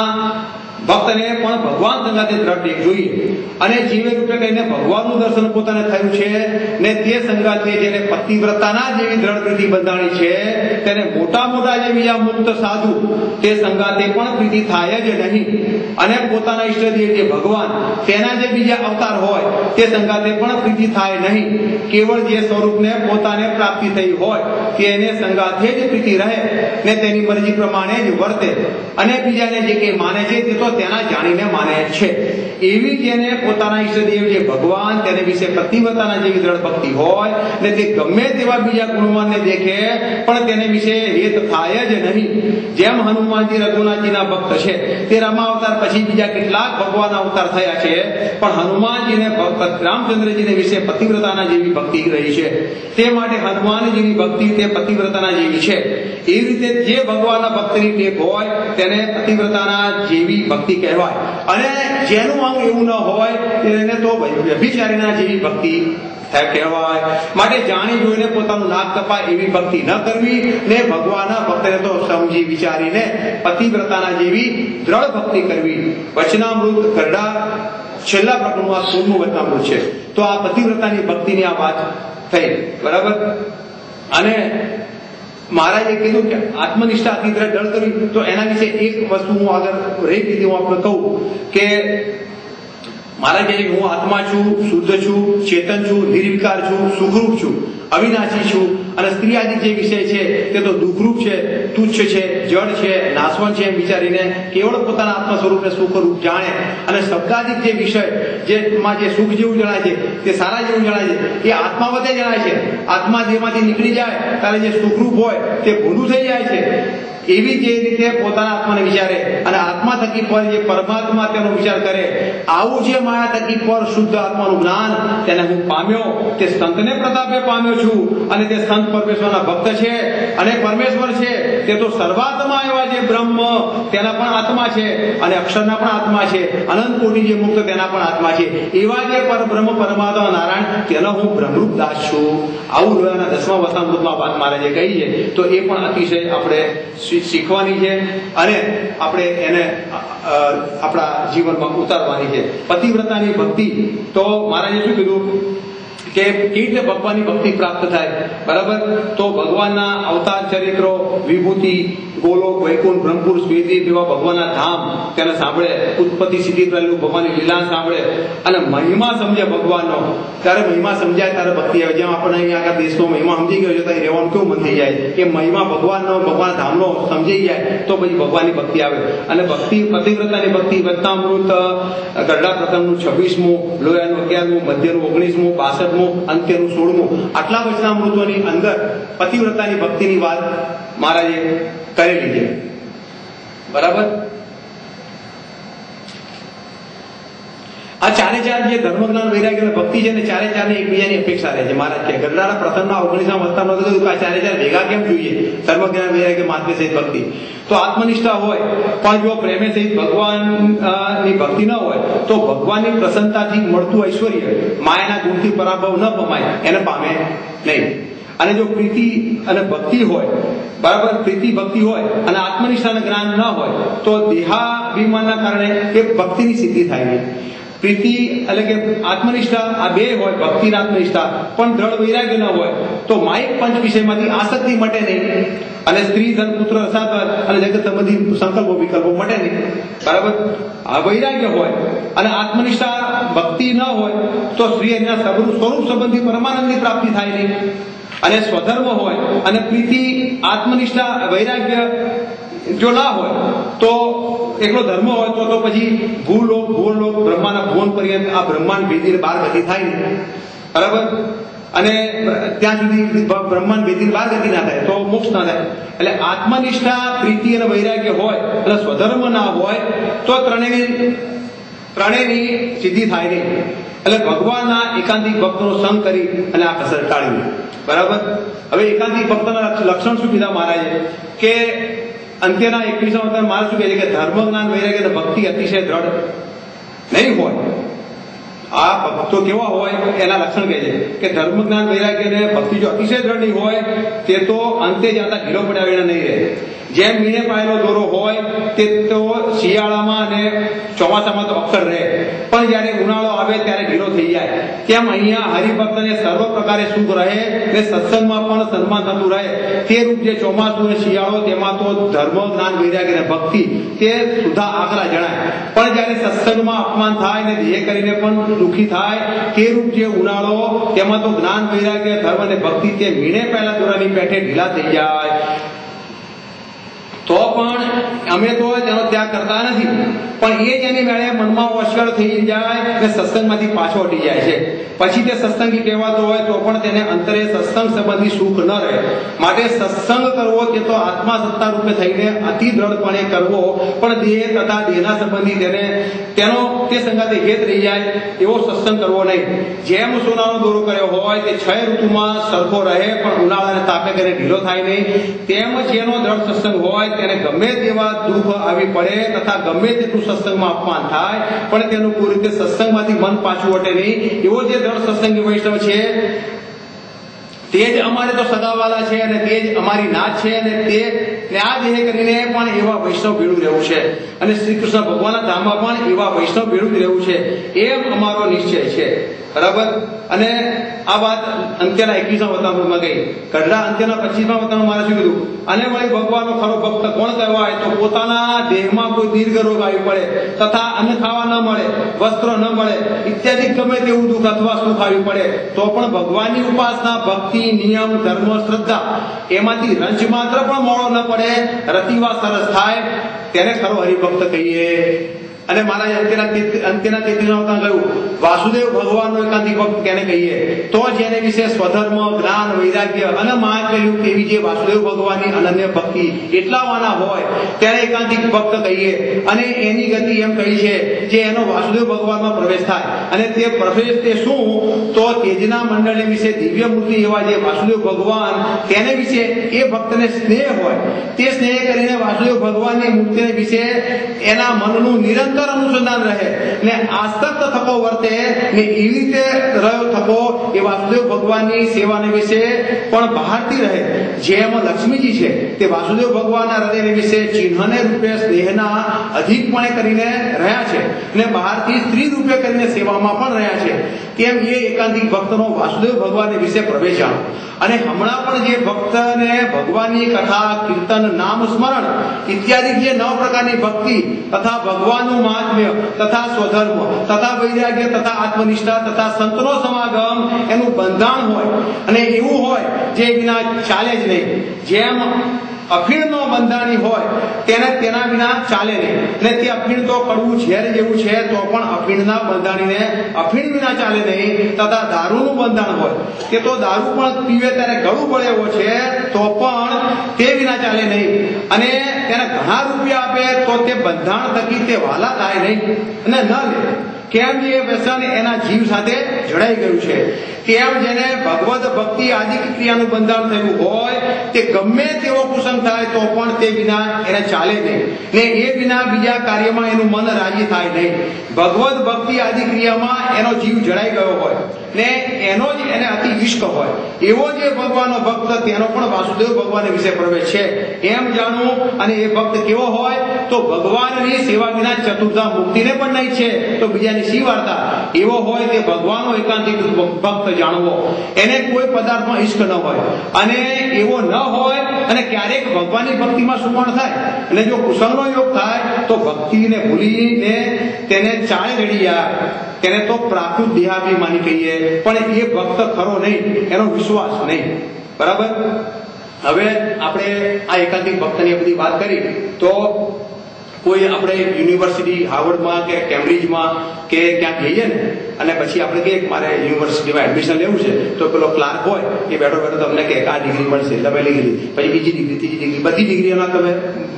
ભક્તને પણ ભગવાન સંગાતે દ્રઢ ટેક જોઈએ. અને જીવે રૂપે કહીને ભગવાનનું દર્શન પોતાને થયું છે ને તે સંગાતે જેને પતિવ્રતાના જેવી દ્રઢ પ્રીતિ બંધાણી છે તેને મોટા મોટા જે બીજા મુક્ત સાધુ તે સંગાતે પણ પ્રીતિ થાય જ નહીં. અને પોતાના ઈષ્ટદેવ જે ભગવાન તેના જે બીજા અવતાર હોય તે સંગાતે પણ પ્રીતિ થાય નહીં. કેવળ જે સ્વરૂપને પોતાને પ્રાપ્તિ થઈ હોય તેને સંગાતે જ પ્રીતિ રહે ને તેની મરજી પ્રમાણે જ વર્તે. અને બીજાને જે કંઈ માને છે તે તો તેના જાણીને માને છે. એવી જેને પોતાના ઈષ્ટદેવ જે ભગવાન તેને વિશે પતિવ્રતાના જેવી દ્રઢ ભક્તિ હોય ને તે ગમે તેવા બીજા ગુણવાનને દેખે પણ તેને વિશે હેત થાય જ નહીં. જેમ હનુમાનજી રઘુનાથજીના ભક્ત છે તે રામા અવતાર પછી બીજા કેટલાક ભગવાનના અવતાર થયા છે પણ હનુમાનજીને રામચંદ્રજીને વિશે પતિવ્રતાના જેવી ભક્તિ રહી છે. તે માટે હનુમાનજીની ભક્તિ તે પતિવ્રતાના જેવી છે. એવી રીતે જે ભગવાનના ભક્તની ટેક હોય તેને પતિવ્રતાના જેવી ભક્તિ કહેવાય. અને જેનું અંગ એવું ન હોય તેને તો વ્યભિચારીના જેવી ભક્તિ કહેવાય. માટે જાણી જોઈને પોતાનું નાક કપાય એવી ભક્તિ ન કરવી ને ભગવાનના ભક્તને તો સમજી વિચારીને પતિવ્રતાના જેવી દ્રઢ ભક્તિ કરવી. વચનામૃત ગરડા છેલ્લા પ્રકરણમાં 16મું વચનામૃત છે. તો આ પતિવ્રતાની ભક્તિની આ વાત થઈ. બરાબર. અને મહારાજે કીધું કે આત્મનિષ્ઠા અતિ દ્રઢ કરવી. તો એના વિશે એક વસ્તુ હું આગળ રહી દીધી હું આપણે કહું કે મહારાજ કહે હું આત્મા છું, શુદ્ધ છું, ચેતન છું, નિર્વિકાર છું, સુખરૂપ છું, અવિનાશી છું. અને સ્ત્રી આદિ જે વિષય છે તે તો દુઃખરૂપ છે, તુચ્છ છે, જડ છે, નાશવંત છે એમ વિચારીને કેવળ પોતાના આત્મા સ્વરૂપને સુખરૂપ જાણે. અને શબ્દાદિક જે વિષય જેમાં જે સુખ જેવું જણાય છે તે સારા જેવું જણાય છે એ આત્મા વધે જણાય છે. આત્મા જેમાંથી નીકળી જાય ત્યારે જે સુખરૂપ હોય તે ભૂલું થઈ જાય છે. એવી જે રીતે પોતાના આત્માને વિચારે અને આત્મા થકી પર જે પરમાત્મા તેનો વિચાર કરે, આવું જે માયા થકી પર શુદ્ધ આત્માનું જ્ઞાન તેને હું પામ્યો, તે સંતને પ્રતાપે પામ્યો છું. અને તે સંત પરમેશ્વરના ભક્ત છે અને પરમેશ્વર છે તે તો સર્વાત્મા એવા જે બ્રહ્મ તેના પણ આત્મા છે અને અક્ષરના પણ આત્મા છે, અનંત કોટી જે મુક્ત તેના પણ આત્મા છે. એવા જે પરબ્રહ્મ પરમાત્મા નારાયણ તેનો હું બ્રહ્મરૂપ દાસ છું. આવું લોયાના 10મા વચનામૃતમાં વાત મહારાજે કહી છે. તો એ પણ અતિશય આપણે શીખવાની છે અને આપણે એને આપણા જીવનમાં ઉતારવાની છે. પતિવ્રતાની ભક્તિ તો મહારાજે શું કીધું કે કેવી રીતે ભગવાનની ભક્તિ પ્રાપ્ત થાય. બરાબર. તો ભગવાનના અવતાર ચરિત્રો, વિભૂતિ, ગોલોક, વૈકુંઠ, બ્રહ્મપુર, સ્વીદી જેવા ભગવાનના ધામ તેને સાંભળે, ઉત્પત્તિ સિદ્ધિ રહેલું ભગવાનની લીલા સાંભળે અને મહિમા સમજે ભગવાનનો. ત્યારે મહિમા સમજાય ત્યારે ભક્તિ આવે. જેમ આપણે અહીંયા આગળ દેશનો મહિમા સમજી ગયો છે ત્યારે રહેવાનું કેવું મન થઈ જાય કે મહિમા ભગવાનનો, ભગવાન ધામનો સમજી જાય તો પછી ભગવાનની ભક્તિ આવે. અને ભક્તિ પતિવ્રતાની ભક્તિ વચનામૃત ગરડા પ્રથમનું 26મું, લોયાનું 11મું, મધ્યનું 19મું, 62મું 5મું અંત્યનું 16મું આટલા વચનામૃતોની અંદર પતિવ્રતાની ભક્તિની વાત મહારાજે કરેલી છે. બરાબર. આ ચારે ચાર જે ધર્મ જ્ઞાન વૈરાગ્ય અને ભક્તિ છે ને ચારે ચાર ને એકબીજાની અપેક્ષા રહે છે. મહારાજ કે ગઢડાના પ્રથમના 19મા વસ્તામાં કીધું કે આ ચારે ચાર ભેગા કેમ જોઈએ? ધર્મ જ્ઞાન વૈરાગ્ય માત્રે સહિત ભક્તિ. તો આત્મનિષ્ઠા હોય પણ જો પ્રેમે સહિત ભગવાનની ભક્તિ ન હોય તો ભગવાનની પ્રસન્નતાથી મળતું ઐશ્વર્ય માયાના ગુણથી પરાભવ ન પમાય એને પામે નહીં. અને જો પ્રીતિ અને ભક્તિ હોય, બરાબર, પ્રીતિ ભક્તિ હોય અને આત્મનિષ્ઠાનું જ્ઞાન ન હોય તો દેહાભિમાનના કારણે એ ભક્તિની સિદ્ધિ થાય નહીં. પ્રીતિ એટલે કે આત્મનિષ્ઠા આ બે હોય, ભક્તિ અને આત્મનિષ્ઠા, પણ દ્રઢ વૈરાગ્ય ન હોય તો માયિક પંચ વિષયમાંથી આસક્તિ મટે નહીં અને સ્ત્રી ધન પુત્ર રસાદ અને જગત સંબંધી સંકલ્પો વિકલ્પો મટે નહીં. બરાબર. આ વૈરાગ્ય હોય અને આત્મનિષ્ઠા ભક્તિ ન હોય તો સ્ત્રી એના સ્વરૂપ સંબંધી પરમાનંદની પ્રાપ્તિ થાય નહીં. અને સ્વધર્મ હોય અને પ્રીતિ આત્મનિષ્ઠા વૈરાગ્ય જો ના હોય તો એકલો ધર્મ હોય તો પછી ભૂલોક ભૂલોક બ્રહ્માના ભુવન પર્યંત આ બ્રહ્માંડ ભેદીને બહાર ગતિ થાય ને. બરાબર. અને ત્યાં સુધી બ્રહ્માંડ ભેદીને બહાર ગતિ ના થાય તો મોક્ષ ના થાય. એટલે આત્મનિષ્ઠા પ્રીતિ અને વૈરાગ્ય હોય અને સ્વધર્મ ના હોય તો ત્રણેયની સિદ્ધિ થાય નહીં. એટલે ભગવાનના એકાંતિક ભક્તનો સંગ કરી અને આ કસર ટાળવી. બરાબર. હવે એકાંતિક ભક્તના લક્ષણ શું કીધા મહારાજે કે અંત્યના 21મા મહારાજ શું કહે છે કે ધર્મ જ્ઞાન વૈરાગ્ય અને ભક્તિ અતિશય દ્રઢ નહીં હોય. આ ભક્તો કેવા હોય એના લક્ષણ કહે છે કે ધર્મ જ્ઞાન વૈરાગ્ય અને ભક્તિ જો અતિશય દ્રઢ નહીં હોય તે તો અંતે જતા ઢીલો પડ્યા વિના નહીં રહે. જેમ મીણે પાયેલો દોરો હોય તે તો શિયાળામાં અને ચોમાસામાં તો અક્ષર રહે પણ જયારે ઉનાળો આવે ત્યારે ઢીલો થઈ જાય. તેમ અહીંયા હરિભક્તને સર્વ પ્રકારે સુખ રહે ને સત્સંગમાં પણ સન્માન થતું રહે. તે રૂપ જે ચોમાસું અને શિયાળો તેમાં તો ધર્મ જ્ઞાન વૈરાગ્ય અને ભક્તિ તે સુધા આકરા જણાય. પણ જયારે સત્સંગમાં અપમાન થાય ને દેહ કરીને પણ દુઃખી થાય તે રૂપ જે ઉનાળો તેમાં તો જ્ઞાન વૈરાગ્ય ધર્મ અને ભક્તિ તે મીણે પહેલા દોરાની પેઠે ઢીલા થઈ જાય. તો પણ અમે તો તેનો ત્યાગ કરતા નથી, પણ એ જેની મેળે મનમાં વશળ થઈ જાય ને સત્સંગમાંથી પાછો હટી જાય છે. પછી તે સત્સંગી કહેવાતો હોય તો પણ તેને અંતરે સત્સંગ સંબંધી સુખ ન રહે. માટે સત્સંગ કરવો તે તો આત્મા સત્તા રૂપે થઈને અતિ દ્રઢપણે કરવો, પણ દેહ તથા દેહના સંબંધી તેનો તે સંગાતે હેત રહી જાય એવો સત્સંગ કરવો નહીં. જેમ સોનાનો દોરો કર્યો હોય તે 6 ઋતુમાં સરખો રહે પણ ઉનાળાને તાપે કરીને ઢીલો થાય નહીં, તેમ જેનો દ્રઢ સત્સંગ હોય તેને ગમે તેવા દુઃખ આવી પડે તથા ગમે તેટલું સત્સંગમાં અપમાન થાય પણ તેનું પૂરી રીતે સત્સંગમાંથી મન પાછું વટે નહીં. એવો જે દ્રઢ સત્સંગી વૈષ્ણવ છે તે જ અમારે તો સગાવાલા છે અને તે જ અમારી નાત છે અને તે આ દેહ કરીને પણ એવા વૈષ્ણવ ભેળું રહેવું છે અને શ્રી કૃષ્ણ ભગવાનના ધામમાં પણ એવા વૈષ્ણવ ભેળું જ રહેવું છે એમ અમારો નિશ્ચય છે. બરાબર. અને આ વાત અંત્યના 21મા વતામાં ગઈ. ગઢડા અંત્યના 25મા વતામાં મારે શું કીધું? અને વળી ભગવાનનો ખરો ભક્ત કોણ કહેવાય તો પોતાના દેહમાં કોઈ દીર્ઘ રોગ આવી પડે તથા અન્ન ખાવા ન મળે, વસ્ત્ર ન મળે ઇત્યાદિ ગમે તેવું દુઃખ અથવા સુખ આવી પડે તો પણ ભગવાનની ઉપાસના ભક્તિ નિયમ ધર્મ શ્રદ્ધા એમાંથી રંજ માત્ર પણ મોડો ન પડે, રતિવા સરસ થાય તેને ખરો હરિભક્ત કહીએ. અને મારા અંત્યના 33મા કહ્યું વાસુદેવ ભગવાનનો એકાંતિક ભક્ત કેને કહીએ તો જેને વિશે સ્વધર્મ જ્ઞાન વૈરાગ્ય અને મહાકલ્યુગ એવી જે વાસુદેવ ભગવાનની અનન્ય ભક્તિ એટલાવાના હોય તેને એકાંતિક ભક્ત કહીએ. અને એની ગતિ એમ કહી છે જે એનો વાસુદેવ ભગવાનમાં પ્રવેશ થાય અને તે પ્રવેશ તે શું તો તેજના મંડળ વિશે દિવ્ય મૂર્તિ એવા જે વાસુદેવ ભગવાન તેને વિશે એ ભક્તને સ્નેહ હોય તે સ્નેહ કરીને વાસુદેવ ભગવાનની મૂર્તિને વિશે એના મનનું નિરંતર અનુસંધાન રહે ને આસક્ત થકો વર્તે ને એવી રીતે રહ્યો થકો એ વાસુદેવ ભગવાનની સેવાને વિશે પણ બહારથી રહે. જેમ લક્ષ્મીજી છે તે વાસુદેવ ભગવાનના હૃદયને વિશે ચિહ્નને રૂપે સ્નેહના અધિકપણે કરીને રહ્યા છે ને બહારથી સ્ત્રી રૂપે કરીને સેવામાં પણ રહ્યા છે. તેમ એ એકાંતિક ભક્તનો વાસુદેવ ભગવાનને વિશે પ્રવેશ જાણો. અને હમણાં પણ જે ભક્તને ભગવાનની કથા કીર્તન નામ સ્મરણ ઇત્યાદિ જે 9 પ્રકારની ભક્તિ તથા ભગવાનનું મહાત્મ્ય તથા સ્વધર્મ તથા વૈરાગ્ય તથા આત્મનિષ્ઠા તથા સંતનો સમાગમ એનું બંધાણ હોય અને એવું હોય જે વિના ચાલે જ નહીં. જેમ અફીણનો બંધાણી હોય તેને તેના વિના ચાલે નહીં. અને તે અફીણ તો કડવું ઝેર જેવું છે તો પણ અફીણના બંધાણીને અફીણ વિના ચાલે નહીં. તથા દારૂનું બંધાણ હોય તે તો દારૂ પણ પીવે ત્યારે ગળું પડે એવો છે તો પણ તે વિના ચાલે નહીં. અને તેને ઘણા રૂપિયા આપે તો તે બંધાણ થકી તે વાલા થાય નહીં અને ન લે. કેમ જે વ્યસન એના જીવ સાથે જોડાઈ ગયું છે. તેમ જેને ભગવદ ભક્તિ આદિ ક્રિયાનું બંધાણ થયું હોય તે ગમે તેવો કુસંગ થાય તો પણ તે વિના એને ચાલે નહીં ને એ વિના બીજા કાર્યમાં એનું મન રાજી થાય નહીં. ભગવદ ભક્તિ આદિ ક્રિયામાં એનો જીવ જડાઈ ગયો હોય ને એનો જ એને અતિ ઇષ્ટ હોય એવો જે ભગવાનનો ભક્ત તેનો પણ વાસુદેવ ભગવાન વિશે પ્રવેશ છે એમ જાણવું. અને એ ભક્ત કેવો હોય તો ભગવાનની સેવા વિના ચતુર્ધા મુક્તિને પણ નહીં છે તો બીજાની શી વાર્તા. એવો હોય તે ભગવાનનો એકાંતિક ભક્ત જાણવો. એને કોઈ પદાર્થમાં ઇષ્ટ ન હોય અને એવો ન હોય અને ક્યારેક ભગવાનની ભક્તિમાં સુમણ થાય અને જો કુસંગનો યોગ થાય તો ભક્તિને ભૂલીને તેને ચાળે ચડી જાય. તેને તો પ્રાકૃત દેહાભિમાની કહીએ પણ એ ભક્ત ખરો નહીં, એનો વિશ્વાસ નહીં. બરાબર. હવે આપણે આ એકાંતિક ભક્તની બધી વાત કરી તો કોઈ આપણે યુનિવર્સિટી હાર્વર્ડમાં કે કેમ્બ્રિજમાં કે ક્યાંક જઈએ ને અને પછી આપણે કહીએ કે મારે યુનિવર્સિટીમાં એડમિશન લેવું છે તો પેલો ક્લાર્ક હોય એ બેઠો બેઠો તમને કે આ ડિગ્રી મળશે તમે લઈ લીધી, પછી બીજી ડિગ્રી ત્રીજી ડિગ્રી બધી ડિગ્રીઓના તમે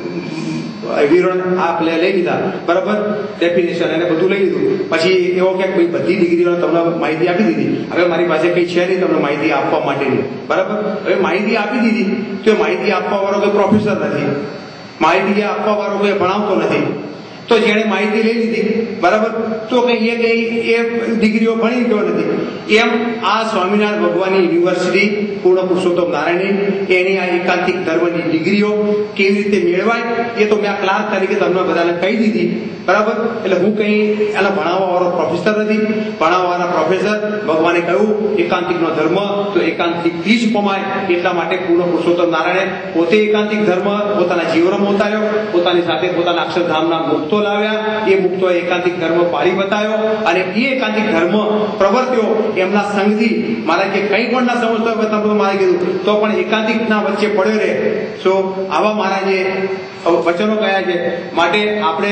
વિવરણ આપ લઈ લીધા. બરાબર. ડેફિનેશન એને બધું લઈ લીધું. પછી એવો કે ભાઈ બધી ડિગ્રીઓ તમને માહિતી આપી દીધી, હવે મારી પાસે કઈ છે નહીં તમને માહિતી આપવા માટેની. બરાબર. હવે માહિતી આપી દીધી તો એ માહિતી આપવા વાળો કોઈ પ્રોફેસર નથી, માહિતી આપવા વાળો કોઈ ભણાવતો નથી. તો જેણે માહિતી લઈ લીધી બરાબર તો કઈ એ ડિગ્રીઓ ભણી ગયો નથી. એમ આ સ્વામિનારાયણ ભગવાનની યુનિવર્સિટી પૂર્ણ પુરુષોત્તમ નારાયણની એની આ એકાંતિક ધર્મની ડિગ્રીઓ કેવી રીતે મેળવાય એ તો મેં આ ક્લાર્ક તરીકે તમને બધાને કહી દીધી. બરાબર. એટલે હું કઈ એના ભણાવવા વાળો પ્રોફેસર નથી. ભણાવવાના પ્રોફેસર ભગવાને કહ્યું એકાંતિકનો ધર્મ તો એકાંતિકથી જ કમાય એટલા માટે પૂર્ણ પુરુષોત્તમ નારાયણે પોતે એકાંતિક ધર્મ પોતાના જીવનમાં ઉતાર્યો, પોતાની સાથે પોતાના અક્ષરધામના મુક્તો લાવ્યા, એ મુક્તો એકાંતિક ધર્મ પાળી બતાવ્યો અને એ એકાંતિક ધર્મ પ્રવર્ત્યો એમના સંગથી. મારા કે કંઈ પણ ના સમજતો હોય તમે મારે કીધું તો પણ એકાંતિકના વચ્ચે પડ્યો રહે. સો આવા મારા જે વચનો કયા છે માટે આપણે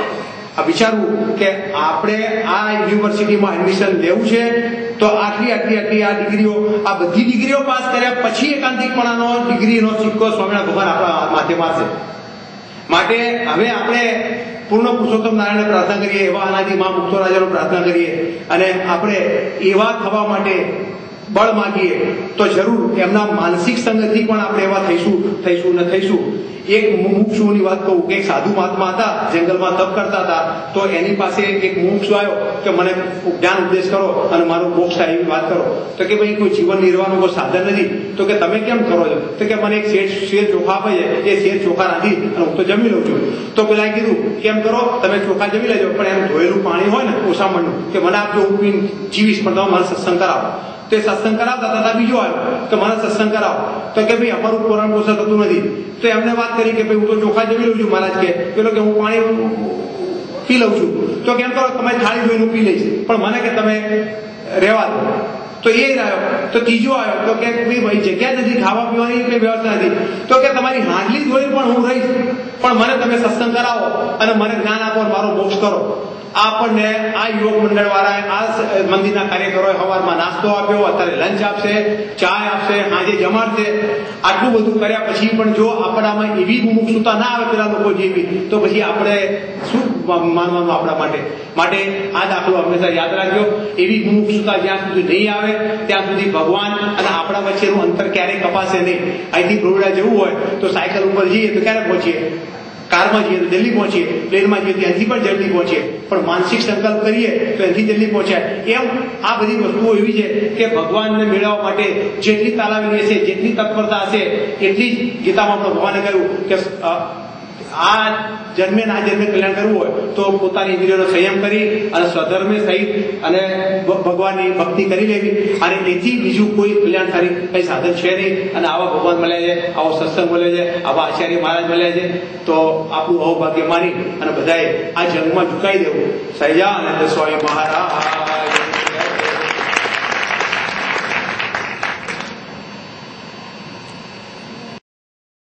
વિચારવું કે આપણે આ યુનિવર્સિટીમાં એડમિશન લેવું છે તો આટલી આ ડિગ્રીઓ આ બધી ડિગ્રીઓ પાસ કર્યા પછી એકાંતિકપણાનો ડિગ્રીનો સિક્કો સ્વામિનારાયણ ભગવાન આપણા માથે મારશે. માટે હવે આપણે પૂર્ણ પુરુષોત્તમ નારાયણને પ્રાર્થના કરીએ, એવા અનાદિ મા મુક્તો રાજાનો પ્રાર્થના કરીએ અને આપણે એવા થવા માટે બળ માગીએ તો જરૂર એમના માનસિક સંગતથી પણ આપણે એવા થઈશું. એક મુમુક્ષુની વાત કહું કે એક સાધુ મહાત્મા હતા, જંગલમાં તપ કરતા હતા. તો એની પાસે એક મુમુક્ષુ આવ્યો કે મને જ્ઞાન ઉપદેશ કરો અને મારું મોક્ષ થાય એવી વાત કરો. તો કે ભાઈ કોઈ જીવન નિર્વાહનું કોઈ સાધન નથી. તો કે તમે કેમ કરો છો? તો કે મને એક શેર ચોખા આપે છે, એ શેર ચોખા રાંધી અને હું તો જમી લઉં છું. તો પેલા કીધું કેમ કરો? તમે ચોખા જમી લેજો પણ એનું ધોયેલું પાણી હોય ને ઓસામણનું કે મને આપજો, હું પીને જીવીશ પણ તમે મારે સત્સંગ કરાવો. તો એ સત્સંગ કરાવતા હતા. બીજો આવ્યો કે મને સત્સંગ કરાવો. તો કે ભાઈ અમારું પુરાણ પોષણ થતું નથી. તો એમને વાત કરી કે ભાઈ હું તો ચોખા જમી લઉં છું મહારાજ કે પેલો કે હું પાણી પી લઉં છું. તો કેમ કરો તમે થાળી ધોઈને પી લઈશ પણ મને કે તમે રહેવા દો. તો એ આવ્યો. તો ત્રીજો આવ્યો તો કે ભાઈ જગ્યા નથી, ખાવા પીવાની કઈ વ્યવસ્થા નથી. તો કે તમારી હાંડલી ધોઈ પણ હું રહીશ પણ મને તમે સત્સંગ કરાવો અને મને જ્ઞાન આપો અને મારો મોક્ષ કરો. આપણને આ યુવક મંડળ વાળા આ મંદિરના કાર્યકરોએ સવારમાં નાસ્તો આપ્યો, અત્યારે લંચ આપશે, ચા આપશે, સાંજે જમાડશે. આટલું બધું કર્યા પછી પણ જો આપણામાં એવી મુમુક્ષુતા ના આવે પેલા લોકો જેવી તો પછી આપણે શું માનવાનું આપણા માટે આ દાખલો હંમેશા યાદ રાખજો. એવી મુમુક્ષુતા જ્યાં સુધી નહીં આવે ત્યાં સુધી ભગવાન અને આપણા વચ્ચેનું અંતર ક્યારેય કપાશે નહીં. અહીંથી બરોડા જવું હોય તો સાયકલ ઉપર જઈએ તો ક્યારે પહોંચીએ? કારમાં જઈએ તો જલ્દી પહોંચીએ, પ્લેનમાં જઈએ ત્યાંથી પણ જલ્દી પહોંચીએ, પણ માનસિક સંકલ્પ કરીએ તો એનાથી જલ્દી પહોંચાય. એમ આ બધી વસ્તુઓ એવી છે કે ભગવાનને મેળવવા માટે જેટલી તાલાવી હશે, જેટલી તત્પરતા હશે એટલી જ ગીતામાં પણ ભગવાને કહ્યું કે આ જન્મે કલ્યાણ કરવું હોય તો પોતાની ઇન્દ્રિયોનો સંયમ કરી અને સ્વધર્મે સહિત અને ભગવાનની ભક્તિ કરી લેવી. અને એથી બીજું કોઈ કલ્યાણકારી કઈ સાધન છે નહીં. અને આવા ભગવાન મળ્યા છે, આવો સત્સંગ મળે છે, આવા આચાર્ય મહારાજ મળ્યા છે. તો આપણું અહોભાગ્ય માની અને બધાએ આ જંગમાં ઝુકાઈ દેવું. સહજાનંદ સ્વામી મહારાજ.